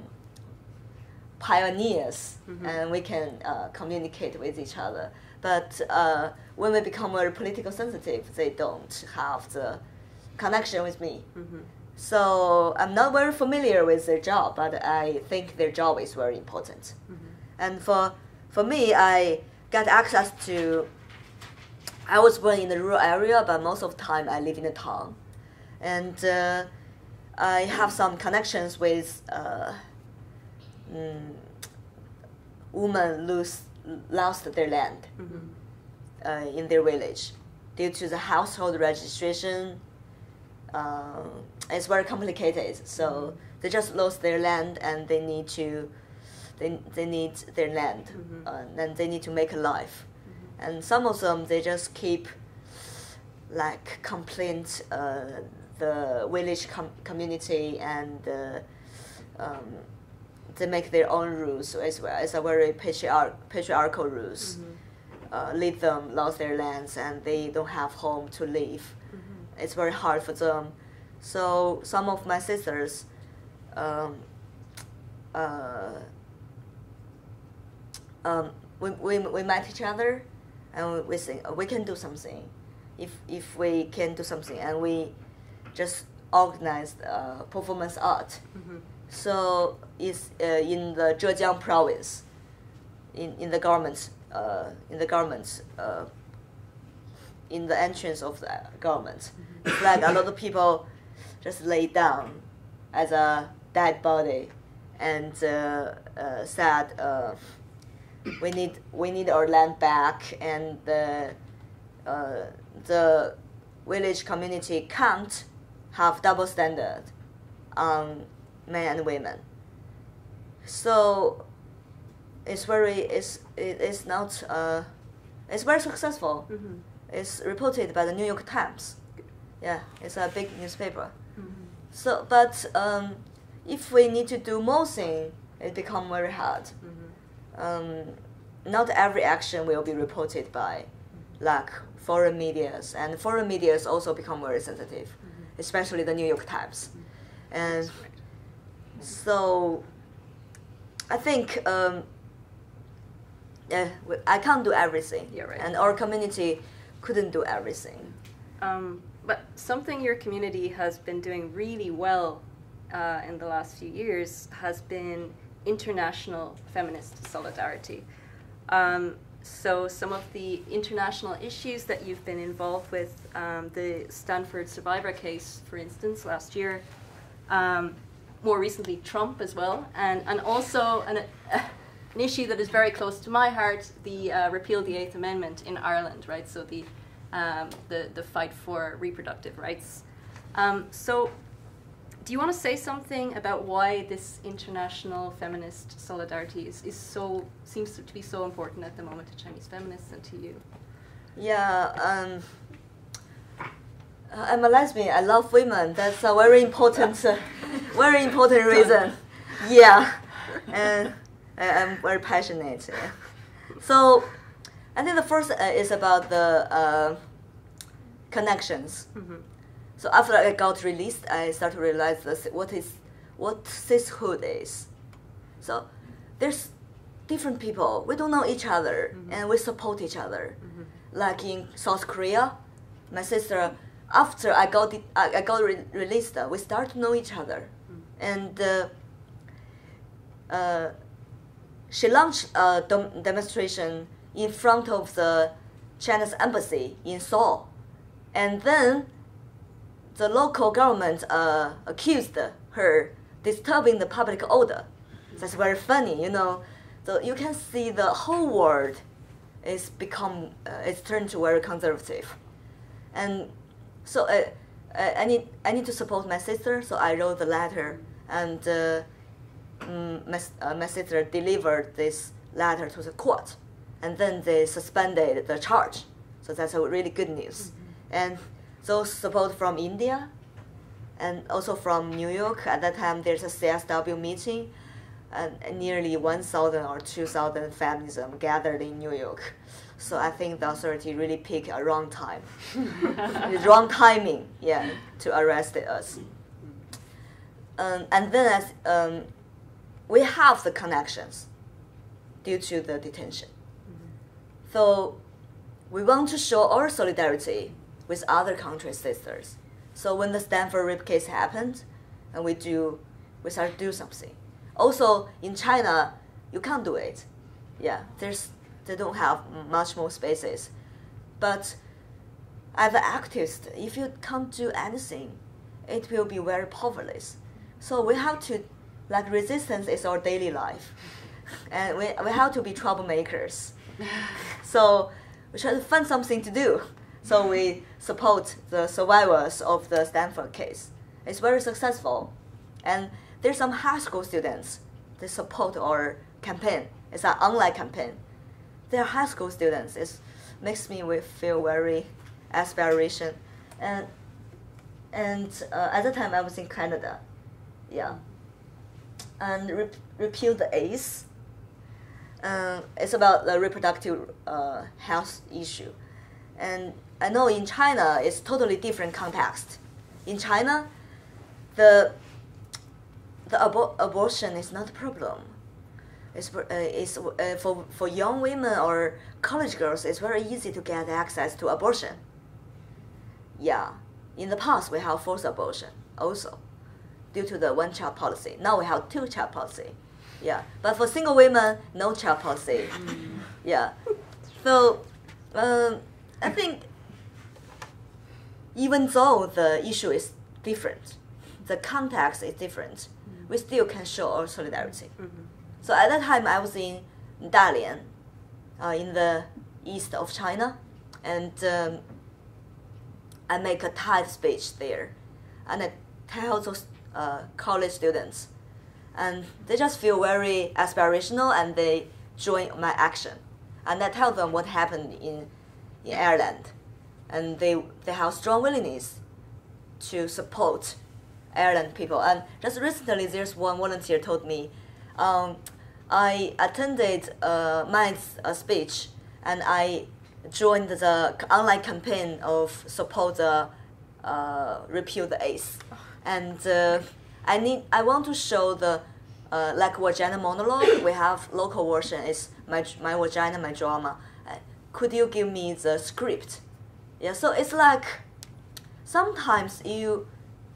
pioneers, and we can communicate with each other. But when we become very political sensitive, they don't have the connection with me. So I'm not very familiar with their job, but I think their job is very important. And for me, I got access to. I was born in the rural area, but most of the time I live in the town, and I have some connections with women lost their land in their village due to the household registration. It's very complicated, so they just lost their land, and they need their land, and they need to make a life. And some of them, they just keep complaint the village community, and they make their own rules as well. It's a very patriarchal rules. Lead them lost their lands, and they don't have home to live. It's very hard for them. So some of my sisters, we met each other, and we think we can do something. If we can do something, and we just organized performance art. So it's in the Zhejiang province, in the garments, in the entrance of the garment. It's like a lot of people just lay down as a dead body and said, we need our land back, and the village community can't have double standard on men and women. So it's very successful. It's reported by the New York Times. Yeah, it's a big newspaper. So, but if we need to do more things, it becomes very hard. Not every action will be reported by like foreign medias, and foreign medias also become very sensitive, especially the New York Times. And so I think I can't do everything, right. And our community couldn't do everything. But something your community has been doing really well in the last few years has been international feminist solidarity. So some of the international issues that you've been involved with, the Stanford survivor case, for instance, last year, more recently Trump as well, and also an issue that is very close to my heart, the repeal of the Eighth Amendment in Ireland, right? So the fight for reproductive rights. So do you want to say something about why this international feminist solidarity seems to be so important at the moment to Chinese feminists and to you? Yeah, I'm a lesbian. I love women. That's a very important reason. Yeah, and I'm very passionate. Yeah. So I think the first is about the connections. So after I got released, I started to realize what sisterhood is. So there's different people. We don't know each other, and we support each other. Like in South Korea, my sister, after I got released, we started to know each other, and she launched a demonstration in front of the China's embassy in Seoul, and then the local government accused her disturbing the public order. That's very funny, you know. So you can see the whole world is it's turned to very conservative, and so I need to support my sister. So I wrote the letter, and my sister delivered this letter to the court, and then they suspended the charge. So that's a really good news. And so support from India, and also from New York. At that time, there's a CSW meeting, and nearly 1,000 or 2,000 feminism gathered in New York. So I think the authority really picked a wrong time, wrong timing, yeah, to arrest us. And then we have the connections due to the detention. So we want to show our solidarity with other countries' sisters. So when the Stanford rape case happened, and we start to do something. Also in China, you can't do it. Yeah, they don't have much more spaces. But as an activist, if you can't do anything, it will be very powerless. So we have to, like, resistance is our daily life, and we have to be troublemakers. So we try to find something to do. So we support the survivors of the Stanford case. It's very successful. And there's some high school students, they support our campaign. It's an online campaign. They're high school students. It makes me feel very aspiration. And at the time I was in Canada. Yeah. And repeal the AIDS. It's about the reproductive health issue. And I know in China it's totally different context. In China, the abortion is not a problem. It's for young women or college girls, it's very easy to get access to abortion. Yeah, in the past we have forced abortion, also, due to the one-child policy. Now we have two-child policy. Yeah, but for single women, no child policy. Yeah, so I think even though the issue is different, the context is different, we still can show our solidarity. So at that time, I was in Dalian, in the east of China, and I make a TED speech there, and I tell those college students, and they just feel very aspirational, and they join my action. And I tell them what happened in Ireland, and they have strong willingness to support Ireland people. And just recently, there's one volunteer told me, I attended Mainz speech, and I joined the online campaign of support the repeal the AIDS, and I want to show the like vagina monologue. We have local version is my vagina, my drama. Could you give me the script? Yeah, so it's like sometimes you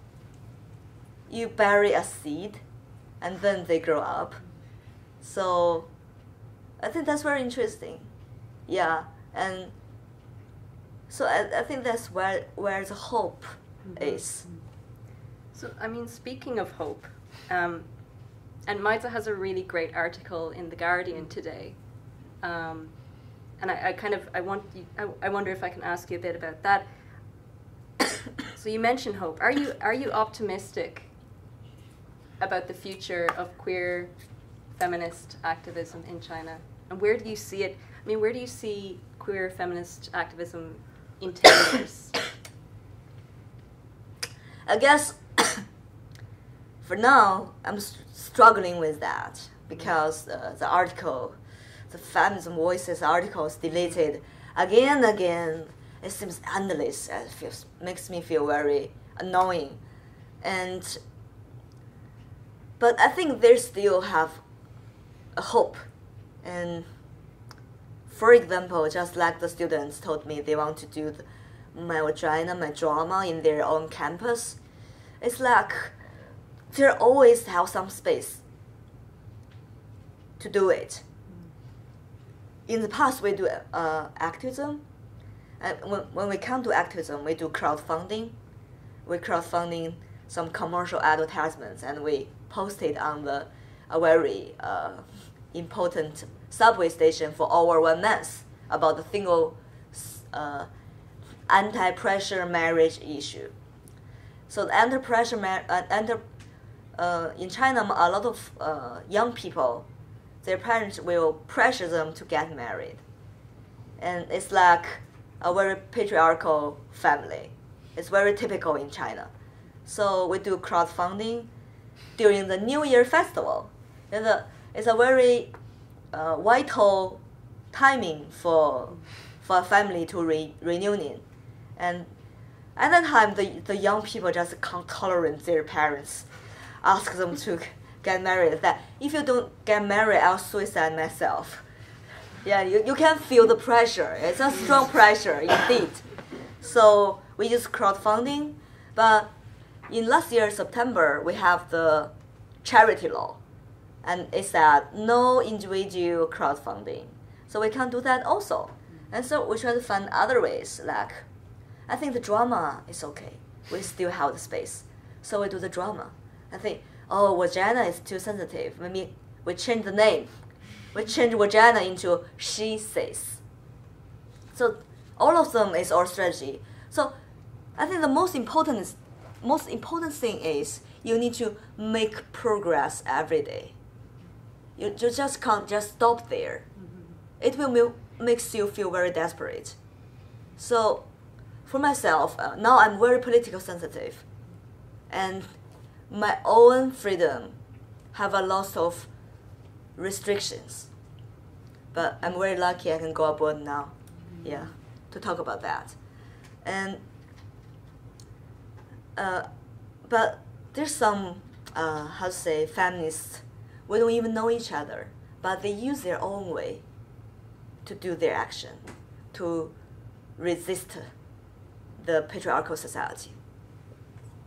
bury a seed, and then they grow up. So I think that's very interesting. Yeah, and so I think that's where the hope is. So, I mean, speaking of hope, and Maizi has a really great article in The Guardian today, and I wonder if I can ask you a bit about that. So you mentioned hope. Are you optimistic about the future of queer feminist activism in China? And where do you see it? I mean, where do you see queer feminist activism in 10 years? I guess for now, I'm struggling with that because the article, the Feminism Voices article is deleted again and again. It seems endless. It makes me feel very annoying. But I think they still have a hope. And for example, just like the students told me they want to do my vagina, my drama in their own campus, it's like they always have some space to do it. In the past, we do activism. And when we come to activism, we do crowdfunding. We crowdfunding some commercial advertisements, and we post it on a very important subway station for over 1 month about the single anti-pressure marriage issue. So the anti-pressure in China, a lot of young people, their parents will pressure them to get married, and it's like a very patriarchal family. It's very typical in China. So we do crowdfunding during the New Year festival. It's a very vital timing for a family to reunion. And at that time, the young people just can't tolerate their parents ask them to get married. That if you don't get married, I'll suicide myself. Yeah, you can feel the pressure. It's a strong pressure indeed. So we use crowdfunding, but in last year September we have the charity law, and it said no individual crowdfunding. So we can't do that also. And so we try to find other ways. Like, I think the drama is okay. We still have the space, so we do the drama. I think, oh, vagina is too sensitive. Maybe we change the name. We change vagina into she says. So all of them is our strategy. So I think the most important thing is you need to make progress every day. You just can't just stop there. It will makes you feel very desperate. So for myself, now I'm very political sensitive, and my own freedom have a lot of restrictions. But I'm very lucky I can go abroad now, yeah, to talk about that. And but there's some how to say feminists, we don't even know each other, but they use their own way to do their action, to resist the patriarchal society.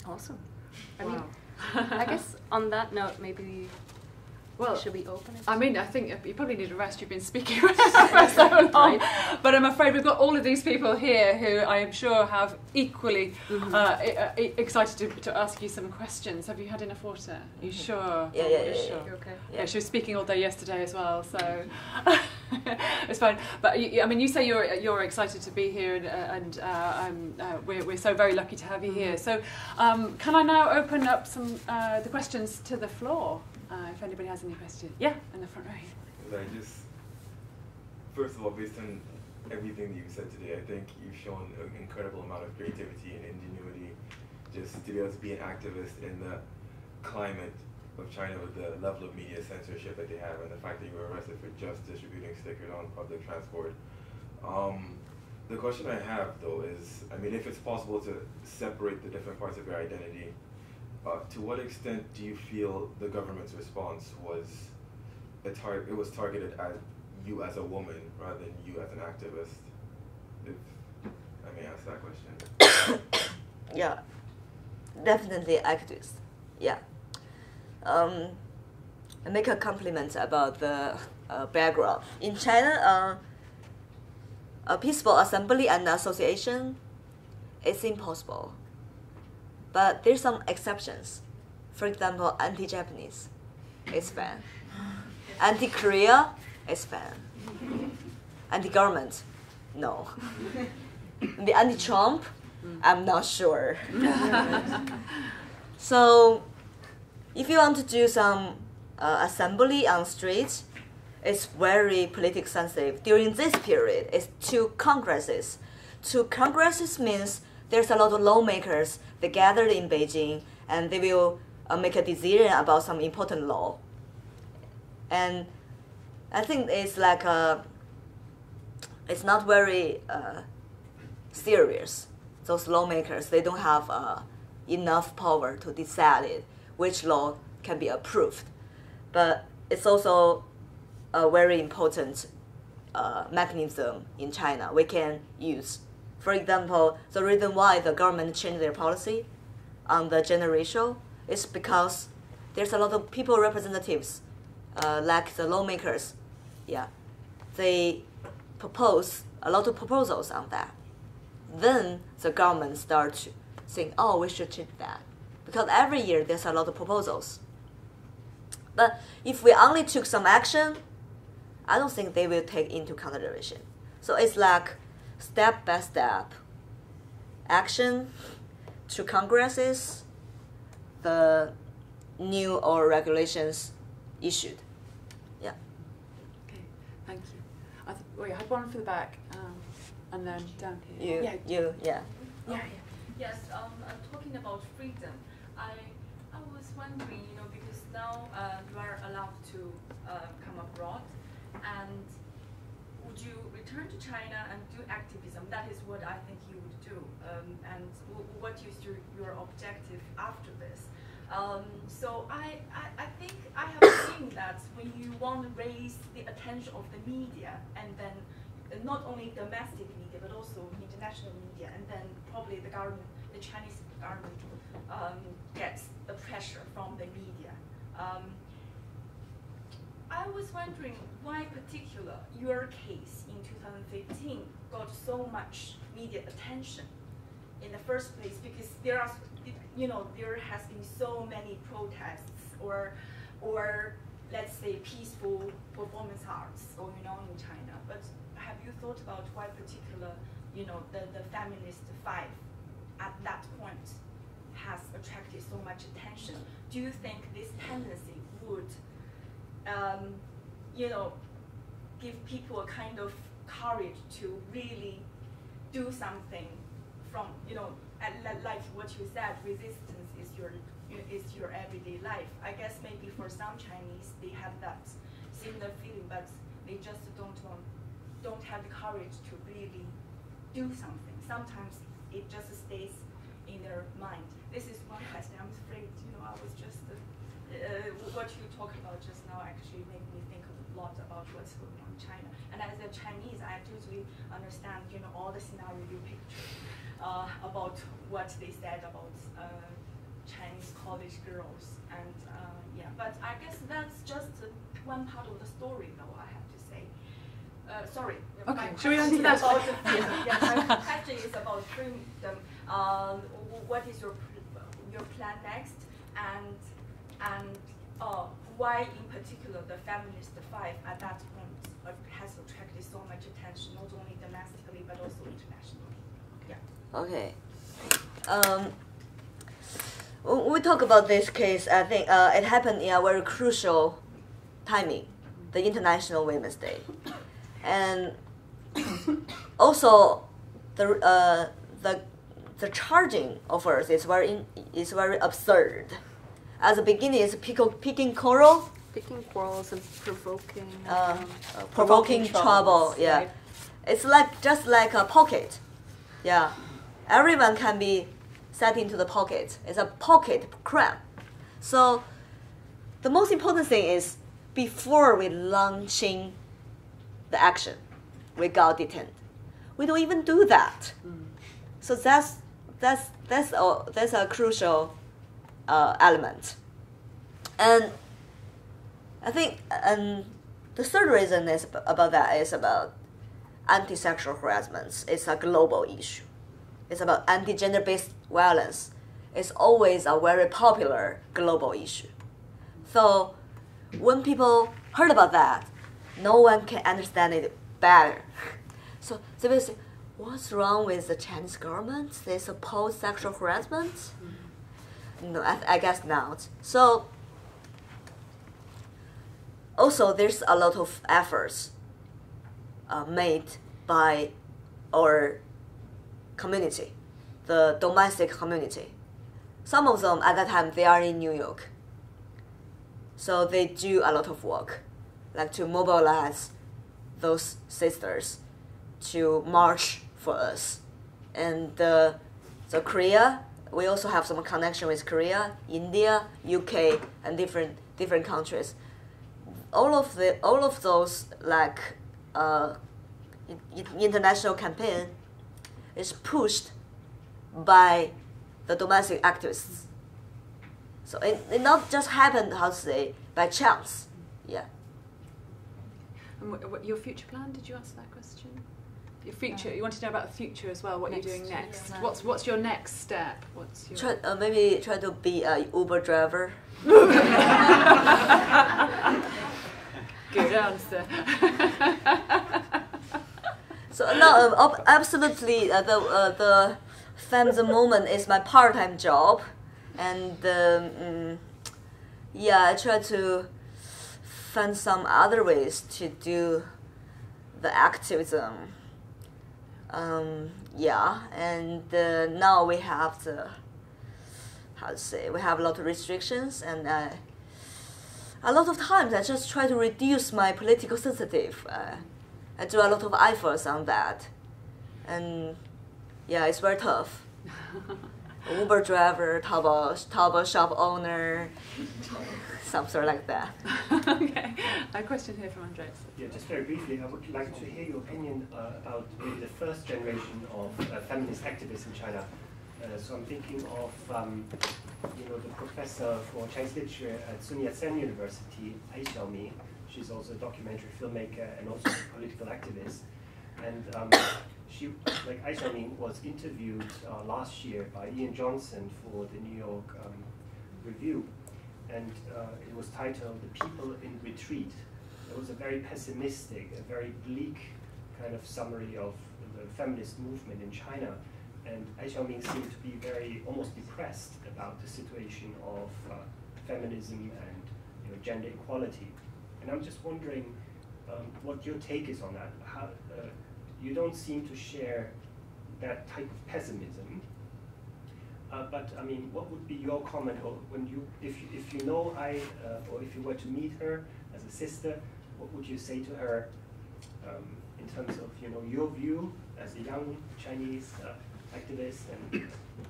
Awesome. I Wow. mean, I guess on that note, maybe Well, should we open it? I mean, I think you probably need a rest. You've been speaking for so long. But I'm afraid we've got all of these people here who I am sure have equally excited to ask you some questions. Have you had enough water? Are you sure? Yeah. Sure. You're okay. Yeah, she was speaking all day yesterday as well, so it's fine. But I mean, you say you're excited to be here, and we're so very lucky to have you here. So, can I now open up some the questions to the floor? If anybody has any questions, yeah, in the front row here. I just, first of all, based on everything that you've said today, I think you've shown an incredible amount of creativity and ingenuity, just to be able to be an activist in the climate of China with the level of media censorship that they have, and the fact that you were arrested for just distributing stickers on public transport. The question I have, though, is, I mean, if it's possible to separate the different parts of your identity, to what extent do you feel the government's response was it was targeted at you as a woman rather than you as an activist? If I may ask that question. Yeah, definitely activist. Yeah. I make a compliment about the background. In China, a peaceful assembly and association is impossible. But there's some exceptions. For example, anti-Japanese is banned. Anti-Korea is banned. Anti-government, no. The anti-Trump, I'm not sure. So, if you want to do some assembly on streets, it's very politically sensitive. During this period, it's two congresses. Two congresses means there's a lot of lawmakers. They gathered in Beijing, and they will make a decision about some important law. And I think it's like it's not very serious. Those lawmakers, they don't have enough power to decide which law can be approved. But it's also a very important mechanism in China we can use. For example, the reason why the government changed their policy on the gender ratio is because there's a lot of people representatives, like the lawmakers. Yeah, they propose a lot of proposals on that. Then the government starts saying, oh, we should change that. Because every year there's a lot of proposals. But if we only took some action, I don't think they will take into consideration. So it's like step by step action to congresses, the new or regulations issued. Yeah. Okay, thank you. We had one for the back, and then down here. Yeah. Yes, talking about freedom, I was wondering, because now you are allowed to come abroad, and would you return to China and do activism? That is what I think you would do. And what is your objective after this? So I think I have seen that when you want to raise the attention of the media, and then not only domestic media but also international media, and then probably the government, the Chinese government, gets the pressure from the media. I was wondering why particular your case in 2015 got so much media attention in the first place, because there has been so many protests or let's say peaceful performance arts going on in China. But have you thought about why particular, the Feminist Five at that point has attracted so much attention? Do you think this tendency would give people a kind of courage to really do something from, like what you said, resistance is your everyday life. I guess maybe for some Chinese, they have that similar feeling, but they just don't have the courage to really do something. Sometimes it just stays in their mind. This is one question. I'm afraid, I was just what you talked about just now actually made me think a lot about what's going on in China. And as a Chinese, I totally understand, all the scenario you pictured about what they said about Chinese college girls, and yeah. But I guess that's just one part of the story, though, I have to say. Sorry. Okay, should we answer that? My question is about freedom. What is your plan next, and why in particular the Feminist Five at that point has attracted so much attention, not only domestically but also internationally? Yeah. Okay. When we talk about this case, I think it happened in a very crucial timing, the International Women's Day, and also the charging of us is very absurd. At the beginning, it's picking quarrels and provoking trouble. Yeah, right. It's just like a pocket. Yeah, everyone can be set into the pocket. It's a pocket crime. So the most important thing is before we launching the action, we got detained. We don't even do that. So that's a crucial element. And I think the third reason is about anti-sexual harassment. It's a global issue. It's about anti-gender-based violence. It's always a very popular global issue. So when people heard about that, no one can understand it better. So they will say, what's wrong with the Chinese government? They support sexual harassment? No, I guess not. So also there's a lot of efforts made by our community, the domestic community. Some of them at that time, they are in New York. So they do a lot of work, like to mobilize those sisters to march for us. And the Korea, we also have some connection with Korea, India, UK, and different countries. All of those like international campaign is pushed by the domestic activists. So it not just happened, how to say, by chance. Yeah. And your future plan? Did you answer that question? Your future. You wanted to know about the future as well. What you're doing next? Yeah. What's your next step? What's your Maybe try to be a Uber driver. Good answer. So no, absolutely. The feminism movement is my part-time job, and yeah, I try to find some other ways to do the activism. Yeah, and now we have we have a lot of restrictions, and a lot of times I just try to reduce my political sensitive. I do a lot of efforts on that, and yeah, it's very tough. Uber driver, Taobao shop owner, something like that. Okay, a question here from Andres. Yeah, just very briefly, I would like to hear your opinion about maybe the first generation of feminist activists in China. So I'm thinking of the professor for Chinese literature at Sun Yat-sen University, Ai Xiaoming. She's also a documentary filmmaker and also a political activist. And she, like Ai Xiaoming, was interviewed last year by Ian Johnson for the New York Review. And it was titled "The People in Retreat." It was a very pessimistic, a very bleak kind of summary of the feminist movement in China. And Ai Xiaoming seemed to be very almost depressed about the situation of feminism and gender equality. And I'm just wondering what your take is on that. How, you don't seem to share that type of pessimism. But I mean, what would be your comment, or when if you know or if you were to meet her as a sister, what would you say to her in terms of your view as a young Chinese activist? And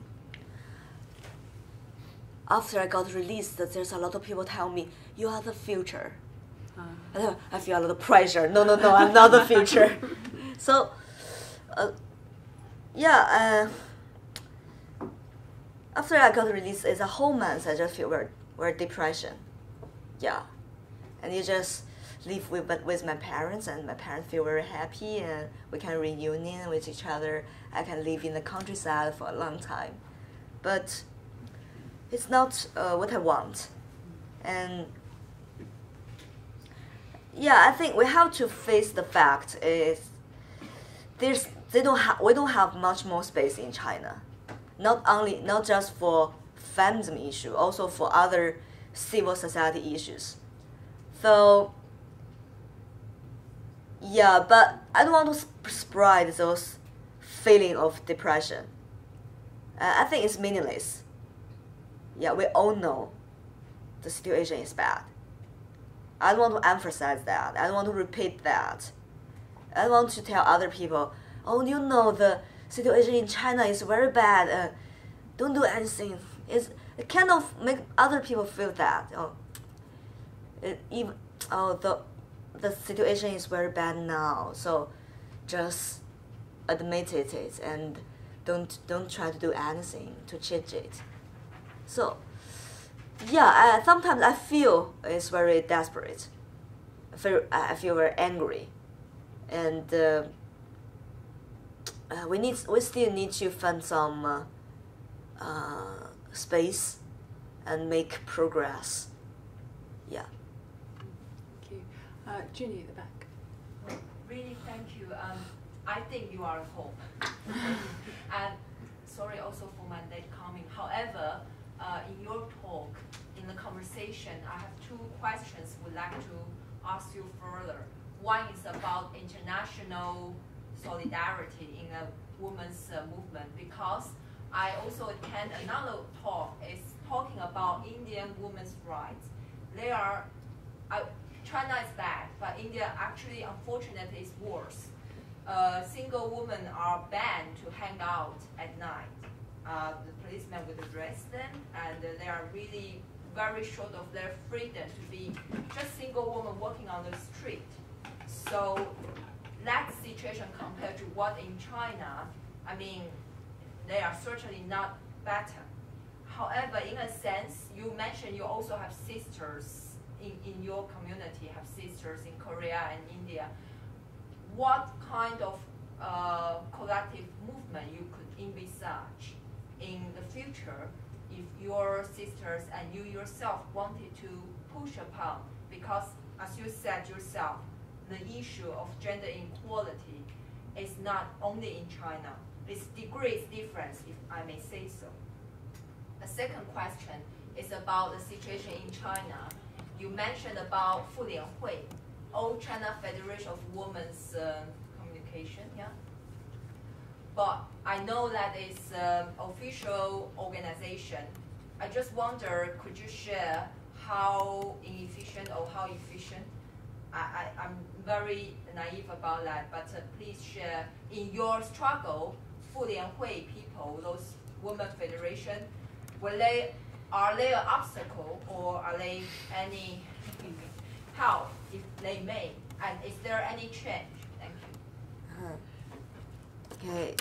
after I got released, there's a lot of people tell me, "You are the future." I feel a lot of pressure. No, I'm not the future. So, yeah. after I got released, it's a whole month. I just feel very depression. Yeah, and you just live with my parents, and my parents feel very happy, and we can reunion with each other. I can live in the countryside for a long time, but it's not what I want. And yeah, I think we have to face the fact is we don't have much more space in China, not just for feminism issue, also for other civil society issues. So yeah, but I don't want to spread those feeling of depression. I think it's meaningless. Yeah, we all know the situation is bad. I don't want to emphasize that. I don't want to repeat that. I don't want to tell other people, oh, you know, the situation in China is very bad. Don't do anything. It kind of make other people feel that. The situation is very bad now. So just admit it and don't try to do anything to change it. So yeah, sometimes I feel it's very desperate. I feel very angry, and we still need to find some space and make progress. Yeah. Thank you, Junie at the back. Well, really, thank you. I think you are a hope. And sorry also for my late coming. However, in your talk, in the conversation, I have two questions would like to ask you further. One is about international solidarity in a women's movement, because I also attend another talk. It's talking about Indian women's rights. China is bad, but India actually, unfortunately, is worse. Single women are banned to hang out at night. The policemen would arrest them, and they are really very short of their freedom to be just single women walking on the street. So that situation compared to what in China, I mean, they are certainly not better. However, in a sense, you mentioned you also have sisters in your community, have sisters in Korea and India. What kind of collective movement you could envisage in the future if your sisters and you yourself wanted to push upon? Because as you said yourself, the issue of gender equality is not only in China. Its degree is different, if I may say so. A second question is about the situation in China. You mentioned about Fu Lianhui, All China Federation of Women's Communication, yeah? But I know that it's an official organization. I just wonder, could you share how inefficient or how efficient? I'm very naive about that, but please share in your struggle, Fu Lianhui people, those women federation, are they an obstacle or are they any help if they may? And is there any change? Thank you. Okay.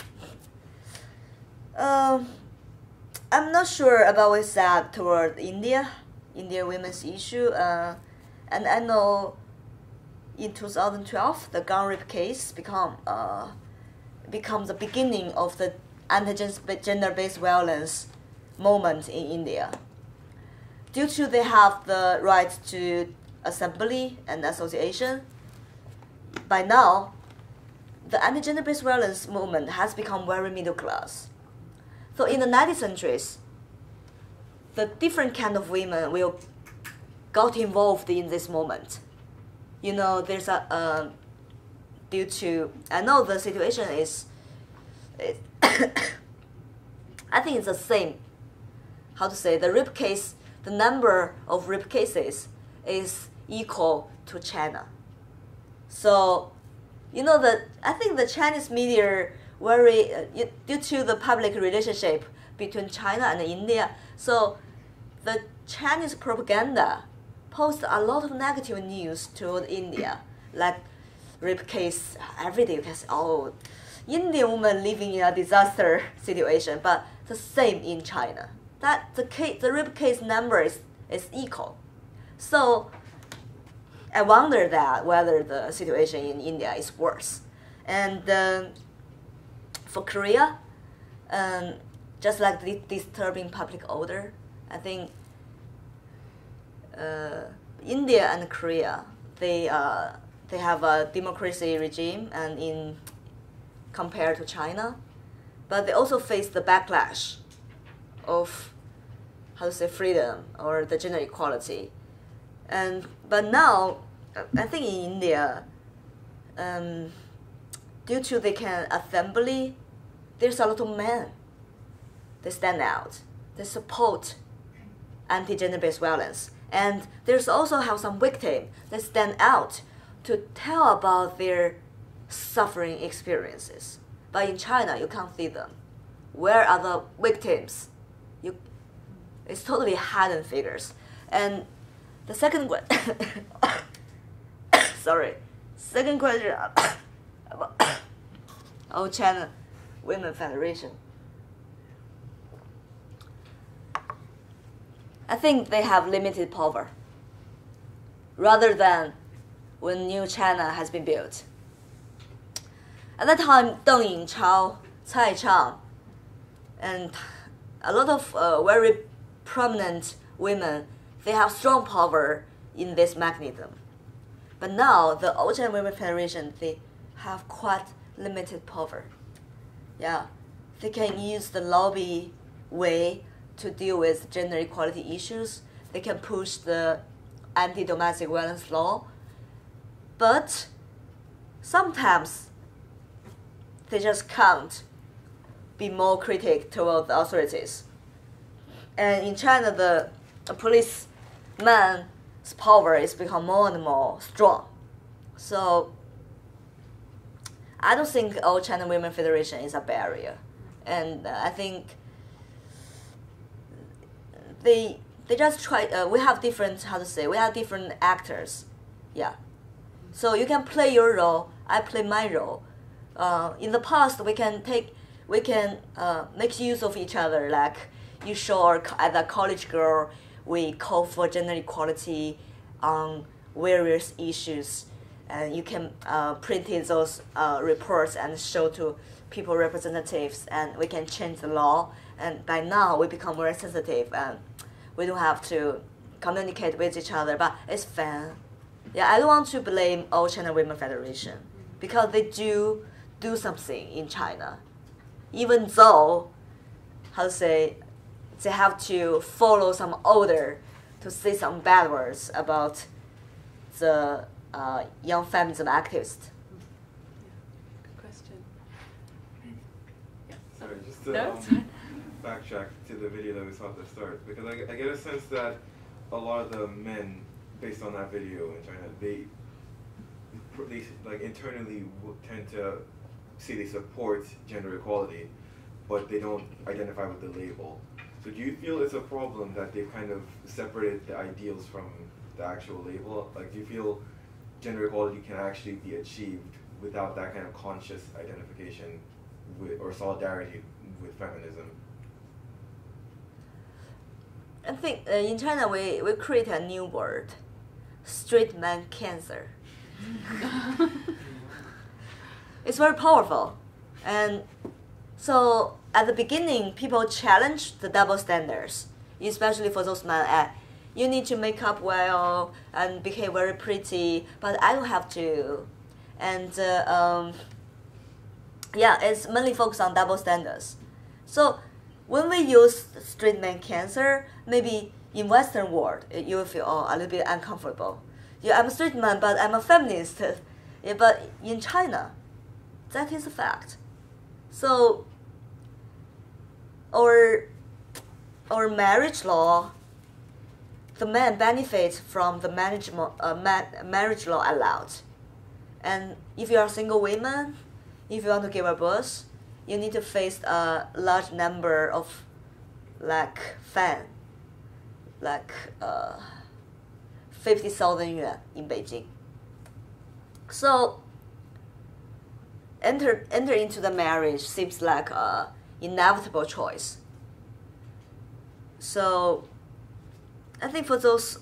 I'm not sure about what's that toward India women's issue. And I know in 2012 the gun rape case becomes the beginning of the anti-gender-based violence moment in India. Due to they have the right to assembly and association, by now the anti-gender-based violence movement has become very middle class. So in the 19th centuries, the different kind of women will got involved in this moment. You know, there's a due to, I know the situation is I think it's the same. How to say, the rape case, the number of rape cases is equal to China. So, you know, I think the Chinese media very, due to the public relationship between China and India, so the Chinese propaganda posts a lot of negative news toward India, like rape case, every day you can say, Indian women living in a disaster situation, but the same in China. that the rape case number is equal. So I wonder that whether the situation in India is worse. And for Korea, just like the disturbing public order, I think India and Korea, they have a democracy regime and compared to China, but they also face the backlash of freedom or the gender equality. But now, I think in India, due to they can assembly, there's a lot of men. They stand out. They support anti-gender-based violence. And there's also have some victims that stand out to tell about their suffering experiences. But in China, you can't see them. Where are the victims? It's totally hidden figures. And the second question, second question about China Women Federation. I think they have limited power. Rather than when New China has been built. At that time, Deng Yingchao, Cai Chang, and a lot of very prominent women, they have strong power in this mechanism. But now, the Old China Women Federation, they have quite limited power. Yeah, they can use the lobby way to deal with gender equality issues. They can push the anti-domestic violence law. But sometimes they just can't be more critical toward the authorities. And in China, the policeman's power is become more and more strong. So I don't think All China Women Federation is a barrier. And I think they just try, we have different, we have different actors. Yeah. So you can play your role, I play my role. In the past, we can make use of each other. Like you show as a college girl, we call for gender equality on various issues, and you can print those reports and show to people representatives, and we can change the law. And by now, we become very sensitive, and we don't have to communicate with each other. But it's fun. Yeah, I don't want to blame All China Women Federation because they do something in China, even though, they have to follow some order to say some bad words about the young feminism activists. Good question. Sorry, just to backtrack to the video that we saw at the start, because I get a sense that a lot of the men, based on that video in China, they like internally tend to say they support gender equality, but they don't identify with the label. So do you feel it's a problem that they've kind of separated the ideals from the actual label? Like, do you feel gender equality can actually be achieved without that kind of conscious identification with, or solidarity with feminism? I think in China we create a new word, straight man cancer. It's very powerful. And so at the beginning, people challenge the double standards, especially for those men. You need to make up well and behave very pretty, but I don't have to. And yeah, it's mainly focused on double standards. So when we use straight man cancer, maybe in Western world, you will feel a little bit uncomfortable. Yeah, I'm a straight man, but I'm a feminist. Yeah, but in China, that is a fact. So our marriage law, the man benefits from the marriage law allowed. And if you are a single woman, if you want to give a birth, you need to face a large number of fine, 50,000 yuan in Beijing. So enter into the marriage seems like an inevitable choice. So I think for those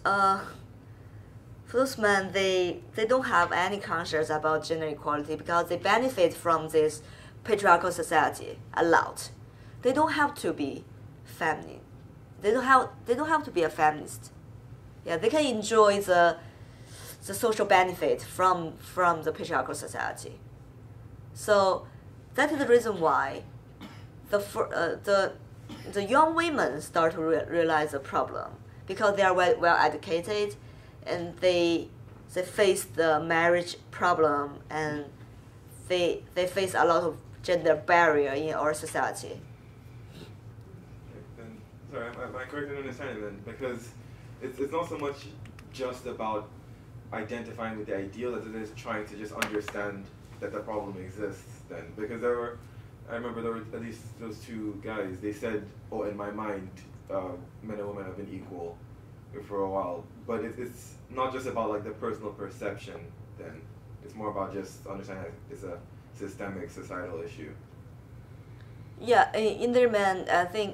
men, they don't have any conscience about gender equality because they benefit from this patriarchal society a lot. They don't have to be feminine. They don't have to be a feminist. Yeah, they can enjoy the social benefit from the patriarchal society. So that is the reason why the young women start to realize the problem, because they are well educated, and they face the marriage problem, and they face a lot of gender barrier in our society. Then, sorry, am I correct in understanding then? Because it's not so much just about identifying with the ideal as it is trying to just understand that the problem exists then. Because I remember there were at least those two guys, they said, oh, in my mind, men and women have been equal for a while. But it's not just about like the personal perception then. It's more about just understanding that it's a systemic societal issue. Yeah, in their mind, I think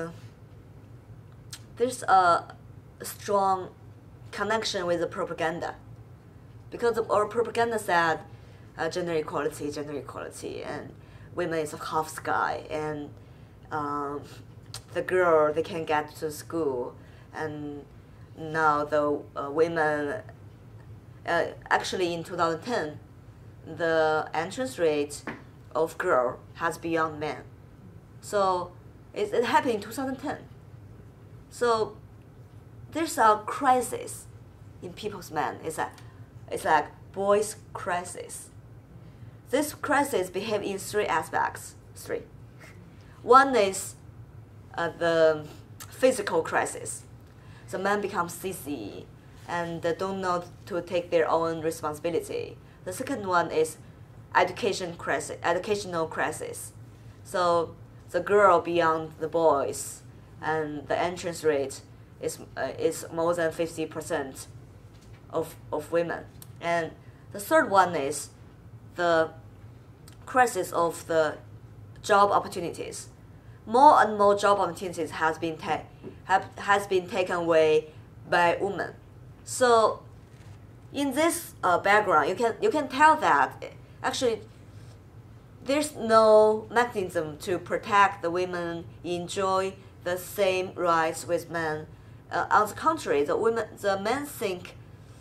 there's a strong connection with the propaganda, because our propaganda said gender equality, and women is a half sky, and the girl, they can get to school, and now the women, actually in 2010, the entrance rate of girl has beyond men. So it happened in 2010. So there's a crisis in people's mind. It's like boys' crisis. This crisis behaves in three aspects. One is the physical crisis. The men become sissy and they don't know to take their own responsibility. The second one is educational crisis. So the girl beyond the boys, and the entrance rate is more than 50% of women. And the third one is the crisis of the job opportunities. More and more job opportunities has been taken away by women. So in this background, you can tell that actually there's no mechanism to protect the women enjoy the same rights with men. On the contrary, the men think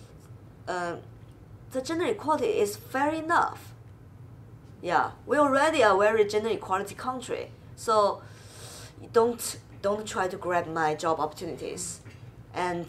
the gender equality is fair enough. Yeah, we already are a very gender equality country, so don't try to grab my job opportunities. And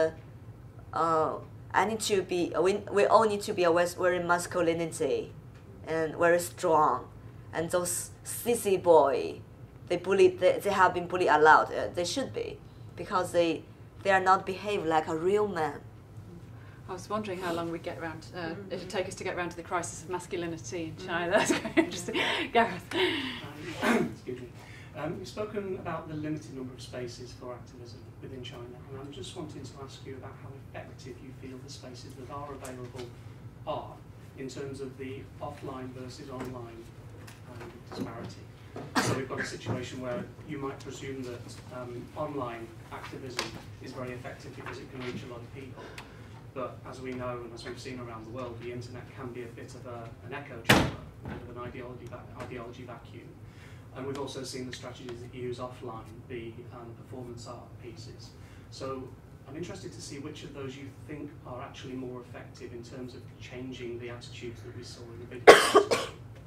I need to be. We all need to be a very masculinity and very strong. And those sissy boy, they have been bullied a lot. They should be, because they are not behave like a real man. I was wondering how long we'd get around. It'd take us to get around to the crisis of masculinity in China. That's quite interesting. Gareth. Excuse me. You've spoken about the limited number of spaces for activism within China, and I'm just wanting to ask you about how effective you feel the spaces that are available are in terms of the offline versus online disparity. So we've got a situation where you might presume that online activism is very effective because it can reach a lot of people. But as we know, and as we've seen around the world, the internet can be a bit of an echo chamber, of an ideology vacuum. And we've also seen the strategies that you use offline, the performance art pieces. So I'm interested to see which of those you think are actually more effective in terms of changing the attitudes that we saw in the video.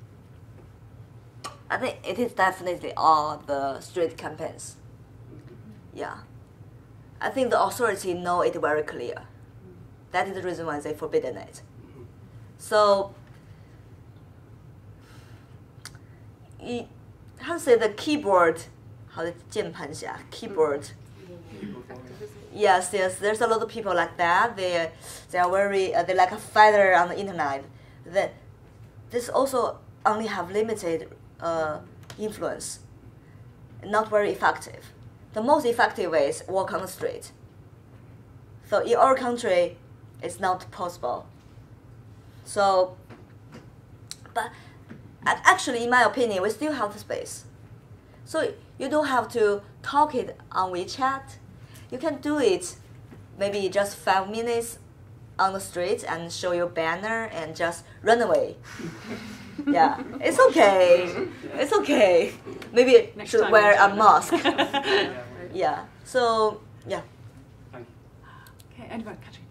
I think it is definitely all the street campaigns. Yeah. I think the authority know it very clear. That is the reason why they forbidden it. So, how to say the keyboard, keyboard. Yes, there's a lot of people like that. They are very, they're like a fighter on the internet. This also only have limited influence, not very effective. The most effective way is walk on the street. So in our country, it's not possible. So, but actually, in my opinion, we still have the space. So you don't have to talk it on WeChat. You can do it maybe just 5 minutes on the street and show your banner and just run away. Yeah, it's okay. It's okay. Maybe Next should time wear in a China. mask. Yeah. So yeah. Thank you. Okay, anyone, Katrin?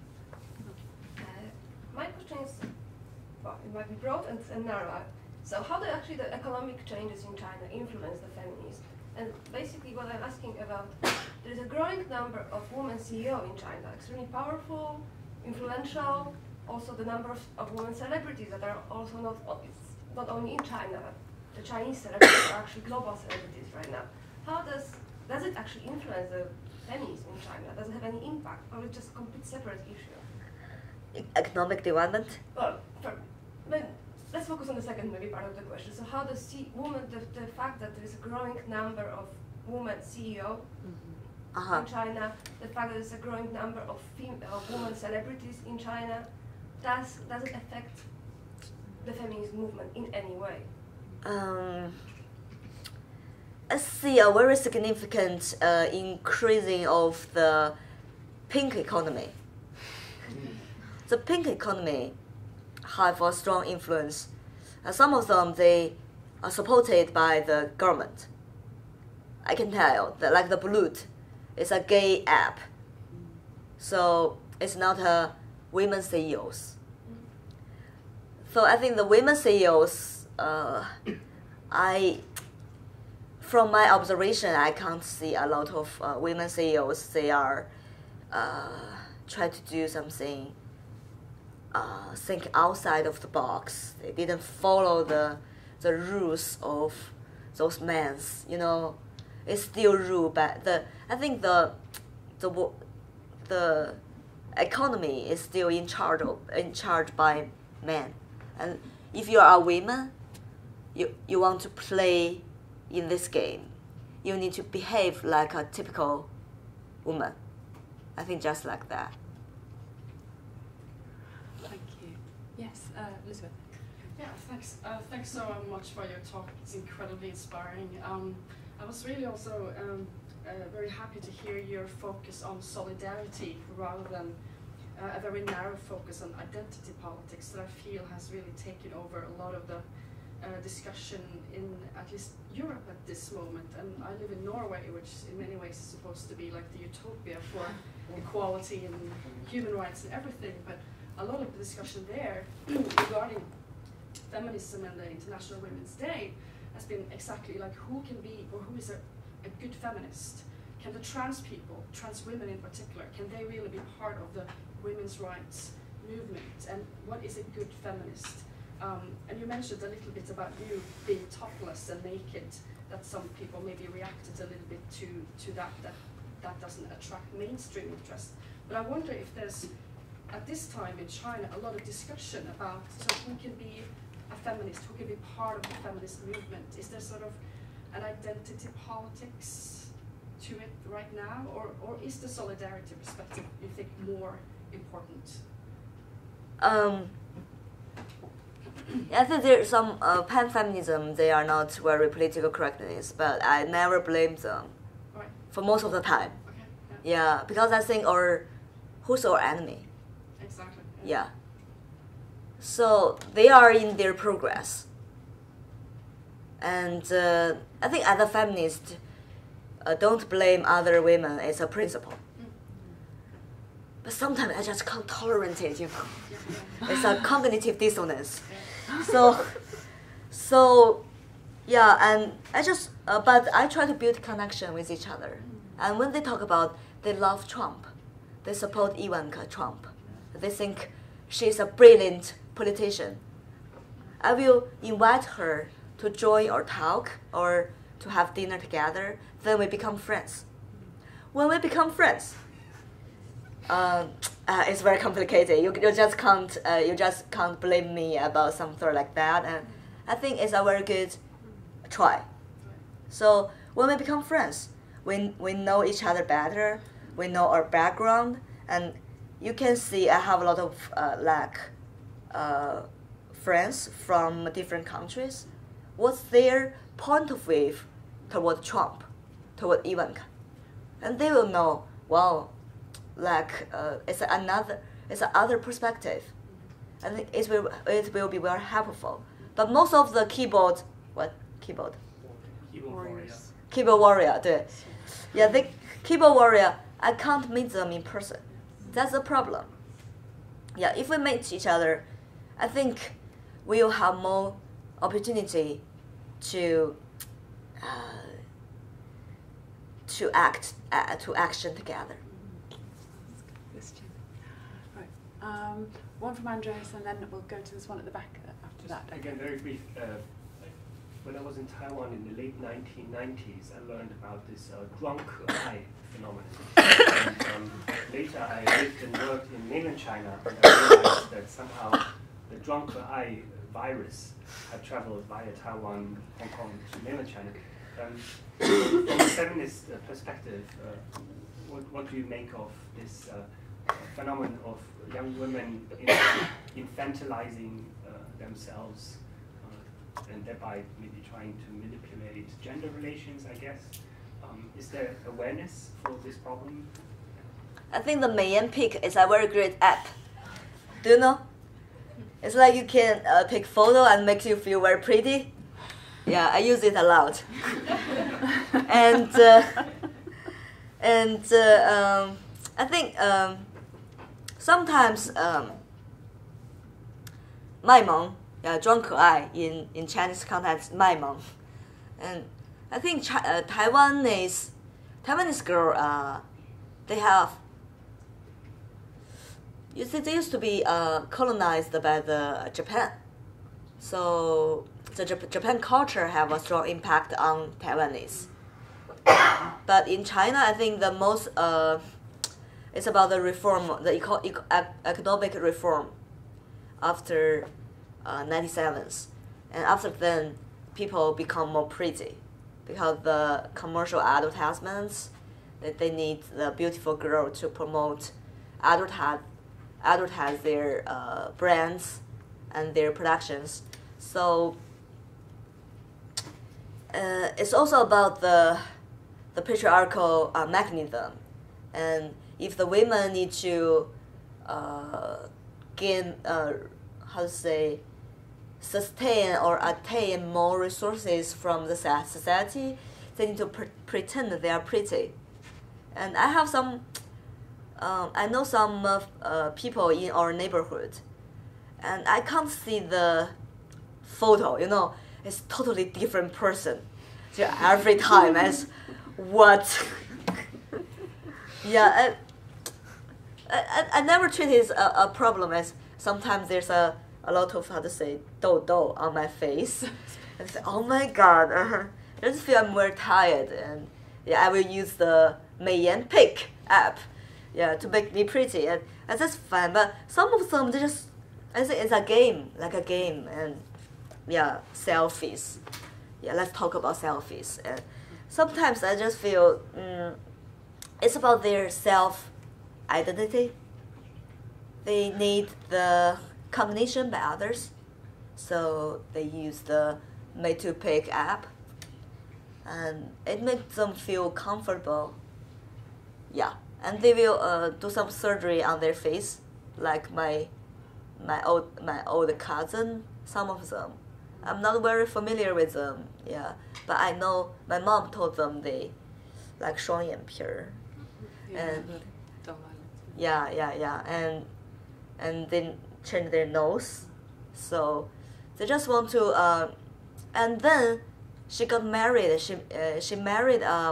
My question is, well, it might be broad and narrow. So how do actually the economic changes in China influence the feminists? And basically what I'm asking about, there is a growing number of women CEO in China, extremely powerful, influential, also the number of women celebrities that are also not only in China, but the Chinese celebrities are actually global celebrities right now. How does it actually influence the feminism in China? Does it have any impact, or is it just a complete separate issue? Economic development. Well, let's focus on the second maybe part of the question. So how does the fact that there is a growing number of women CEO in China, the fact that there's a growing number of women celebrities in China, does it affect the feminist movement in any way? I see a very significant increasing of the pink economy. The pink economy have a strong influence. Some of them, they are supported by the government. I can tell that, like the Balut, it's a gay app. So it's not a women CEOs. So I think the women CEOs, from my observation, I can't see a lot of women CEOs. They are try to do something, think outside of the box. They didn't follow the rules of those men. You know, it's still ruled by I think the economy is still in charge by men. And if you are a woman, you want to play in this game, you need to behave like a typical woman. I think just like that. Thank you. Yes, Elizabeth. Yeah, thanks. Thanks so much for your talk. It's incredibly inspiring. I was really also very happy to hear your focus on solidarity rather than a very narrow focus on identity politics that I feel has really taken over a lot of the discussion in at least Europe at this moment. And I live in Norway, which in many ways is supposed to be like the utopia for equality and human rights and everything. But a lot of the discussion there regarding feminism and the International Women's Day has been exactly like who can be or who is a good feminist. Can the trans people, trans women in particular, can they really be part of the women's rights movement? And what is a good feminist? And you mentioned a little bit about you being topless and naked, that some people maybe reacted a little bit to that doesn't attract mainstream interest. But I wonder if there's, at this time in China, a lot of discussion about who can be a feminist, who can be part of the feminist movement. Is there sort of an identity politics to it right now, or is the solidarity perspective, you think, more important? I think there's some pan-feminism, they are not very political correctness, but I never blame them for most of the time. Okay, yeah, because I think who's our enemy? Exactly. Yeah. So they are in their progress. And I think as a feminist, don't blame other women, it's a principle. But sometimes I just can't tolerate it, you know. It's a cognitive dissonance. So yeah, and I just, but I try to build connection with each other. And when they talk about they love Trump, they support Ivanka Trump, they think she's a brilliant politician, I will invite her to join or talk or to have dinner together, then we become friends. When we become friends, it's very complicated. You just can't blame me about something like that, and I think it's a very good try. So when we become friends, we know each other better. We know our background, and you can see I have a lot of friends from different countries. What's their point of view toward Trump, toward Ivanka, and they will know, well, like it's another perspective, and it will be very helpful. But most of the keyboard warrior, 对, yeah, the keyboard warrior, I can't meet them in person. That's the problem. Yeah, if we meet each other, I think we will have more opportunity to action together. Right. One from Andres, and then we'll go to this one at the back after that. Again, very brief. When I was in Taiwan in the late 1990s, I learned about this drunk eye phenomenon. And, later, I lived and worked in mainland China, and I realized that somehow the drunk eye virus had traveled via Taiwan, Hong Kong to mainland China. From a feminist perspective, what do you make of this phenomenon of young women infantilizing themselves and thereby maybe trying to manipulate gender relations, I guess? Is there awareness for this problem? I think the Meiyan Pic is a very great app. Do you know? It's like you can take photo and makes you feel very pretty. Yeah, I use it a lot. and I think sometimes 卖萌, yeah, 装可爱 in Chinese context, 卖萌. And I think Taiwanese girl, they used to be colonized by the Japan. So the Japan culture have a strong impact on Taiwanese. But in China, I think the most it's about the reform, the economic reform after 97s, and after then people become more pretty because the commercial advertisements that they need the beautiful girl to promote, advertise their brands and their productions. So it's also about the patriarchal mechanism, and if the women need to gain sustain or attain more resources from the society, they need to pretend they are pretty. And I have some I know some people in our neighborhood, and I can't see the photo, it's totally different person. So every time as what? Yeah, I never treat it as a problem as sometimes there's a lot of, dough on my face. And I say, oh my god, I just feel I'm very tired, and yeah, I will use the Meiyan Pic app, yeah, to make me pretty, and that's fine. But some of them, I think it's a game, and yeah, selfies. Yeah, let's talk about selfies. And sometimes I just feel it's about their self-identity. They need the cognition by others, so they use the Meitu-Pic app, and it makes them feel comfortable. Yeah, and they will do some surgery on their face, like my old cousin. Some of them, I'm not very familiar with them. Yeah, but I know my mom told them they like 双眼皮儿, and yeah, and then change their nose, so they just want to. And then she got married. She married a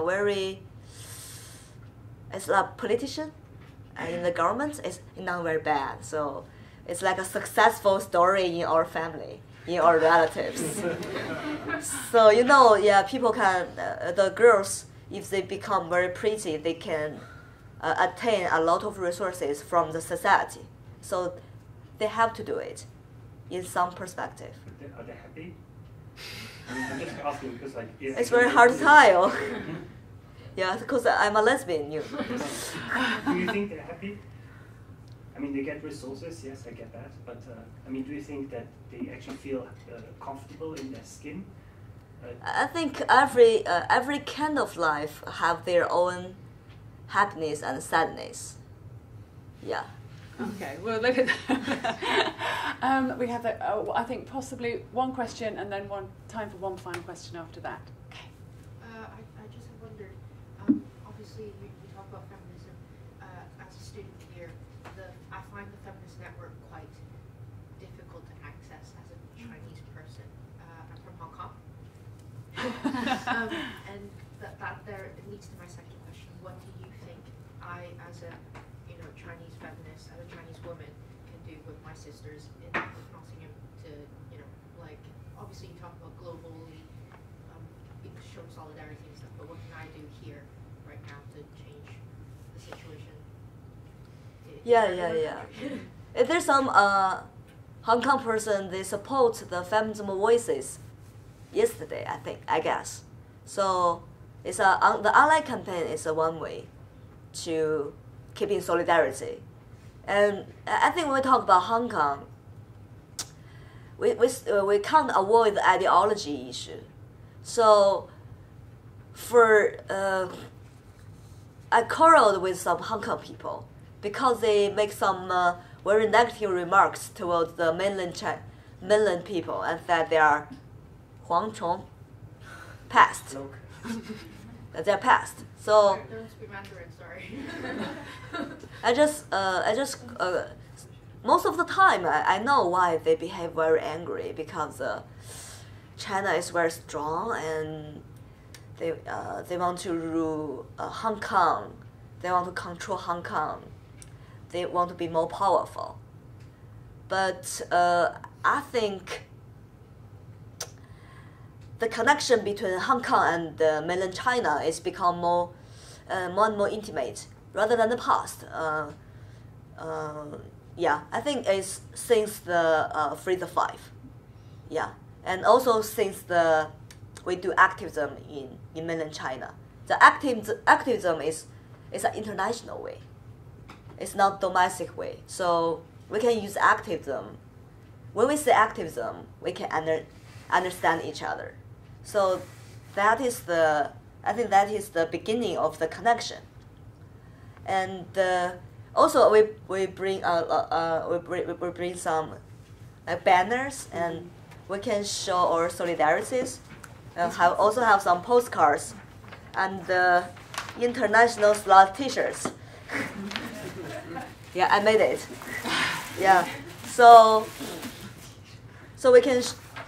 it's a politician in the government. It's not very bad, so it's like a successful story in our family, in our relatives. So yeah, people can the girls, if they become very pretty, they can attain a lot of resources from the society. So they have to do it in some perspective. Are they happy? I'm just asking because it's very hard to tell. Yeah, because I'm a lesbian. Do you think they're happy? I mean, they get resources, yes, I get that. But do you think that they actually feel comfortable in their skin? I think every kind of life have their own happiness and sadness. Yeah. Okay, well, look at that. We have, I think, possibly one question and then time for one final question after that. Okay. I just wondered, obviously you talk about feminism. As a student here, I find the feminist network quite difficult to access as a Chinese person. I'm from Hong Kong. And that there leads to my second question. What do you think I, as a Chinese feminist, as a Chinese woman, can do with my sisters in Nottingham to, like, obviously you talk about globally show solidarity and stuff, but what can I do here right now to change the situation? Yeah. If there's some Hong Kong person, they support the feminism voices yesterday, I guess. So it's the online campaign is one way to keep in solidarity. And I think when we talk about Hong Kong, we can't avoid the ideology issue. So I quarreled with some Hong Kong people because they make some very negative remarks towards the mainland people and that they are Huang Chong, past. That they're past. So don't speak Mandarin, sorry. I just most of the time I know why they behave very angry, because China is very strong and they want to rule Hong Kong. They want to control Hong Kong. They want to be more powerful. But I think the connection between Hong Kong and mainland China is become more and more intimate rather than the past. Yeah, I think it's since the Feminist Five. Yeah, and also since we do activism in mainland China. The activism is an international way. It's not domestic way. So we can use activism. When we say activism, we can understand each other. So I think that is the beginning of the connection. And also we bring some banners, and we can show our solidarities. Also have some postcards and international slot T-shirts. Yeah, I made it. Yeah, so we can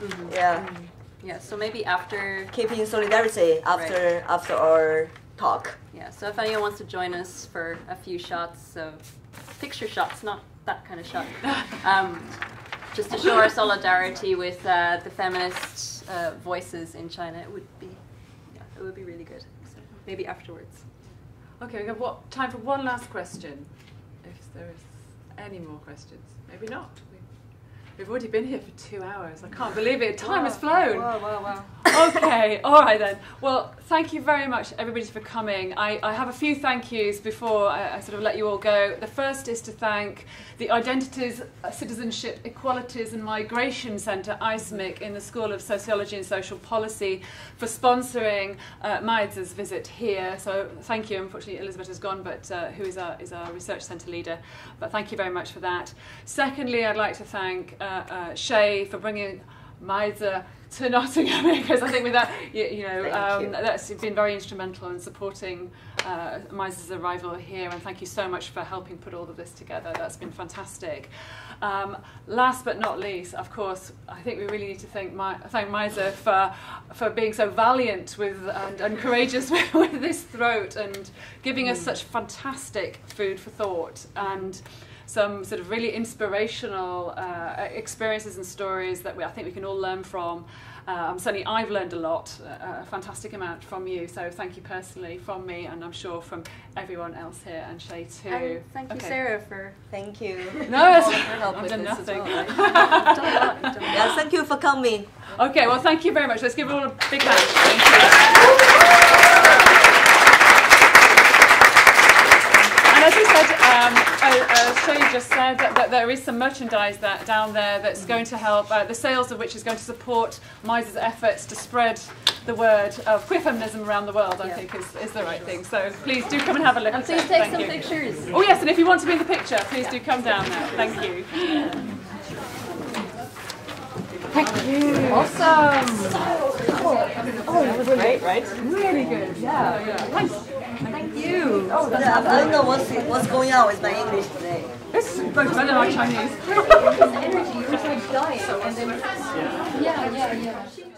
Yeah, so maybe after keeping solidarity after our talk. Yeah, so if anyone wants to join us for a few shots, so picture shots, not that kind of shot, just to show our solidarity with the feminist voices in China, it would be really good. So maybe afterwards. Okay, we have time for one last question, if there is any more questions. Maybe not. We've already been here for 2 hours. I can't believe it. Time has flown. Wow. Okay, all right then. Well, thank you very much, everybody, for coming. I have a few thank yous before I sort of let you all go. The first is to thank the Identities, Citizenship, Equalities and Migration Centre, ISMIC, in the School of Sociology and Social Policy for sponsoring Maizi's visit here. So thank you. Unfortunately, Elizabeth has gone, but who is our research centre leader. But thank you very much for that. Secondly, I'd like to thank Séagh for bringing Maizi to Nottingham, because I think with that, that's been very instrumental in supporting Maizi's arrival here, and thank you so much for helping put all of this together. That's been fantastic. Last but not least, of course, I think we really need to thank Maizi for being so valiant and courageous with this throat, and giving us such fantastic food for thought, and some sort of really inspirational experiences and stories that I think we can all learn from. Certainly I've learned a lot, a fantastic amount from you, so thank you personally from me, and I'm sure from everyone else here, and Séagh too. And thank you, Sarah, for thank you. I've done nothing. Yeah, thank you for coming. Okay, well, thank you very much. Let's give it all a big hand. Thank you. And as we said Séagh just said, that there is some merchandise down there that's going to help, the sales of which is going to support Maizi's efforts to spread the word of queer feminism around the world, I think is the right thing. So please do come and have a look and at it. And please take some pictures. Oh yes, and if you want to be in the picture, please do come down now. Thank you. Thank you. Awesome. Oh, that was great, right? Really good. Yeah. Thanks. Thank you. Oh, that's I don't know what's going on with my English today. This is both better than our Chinese. Energy, you're like dying, and then yeah.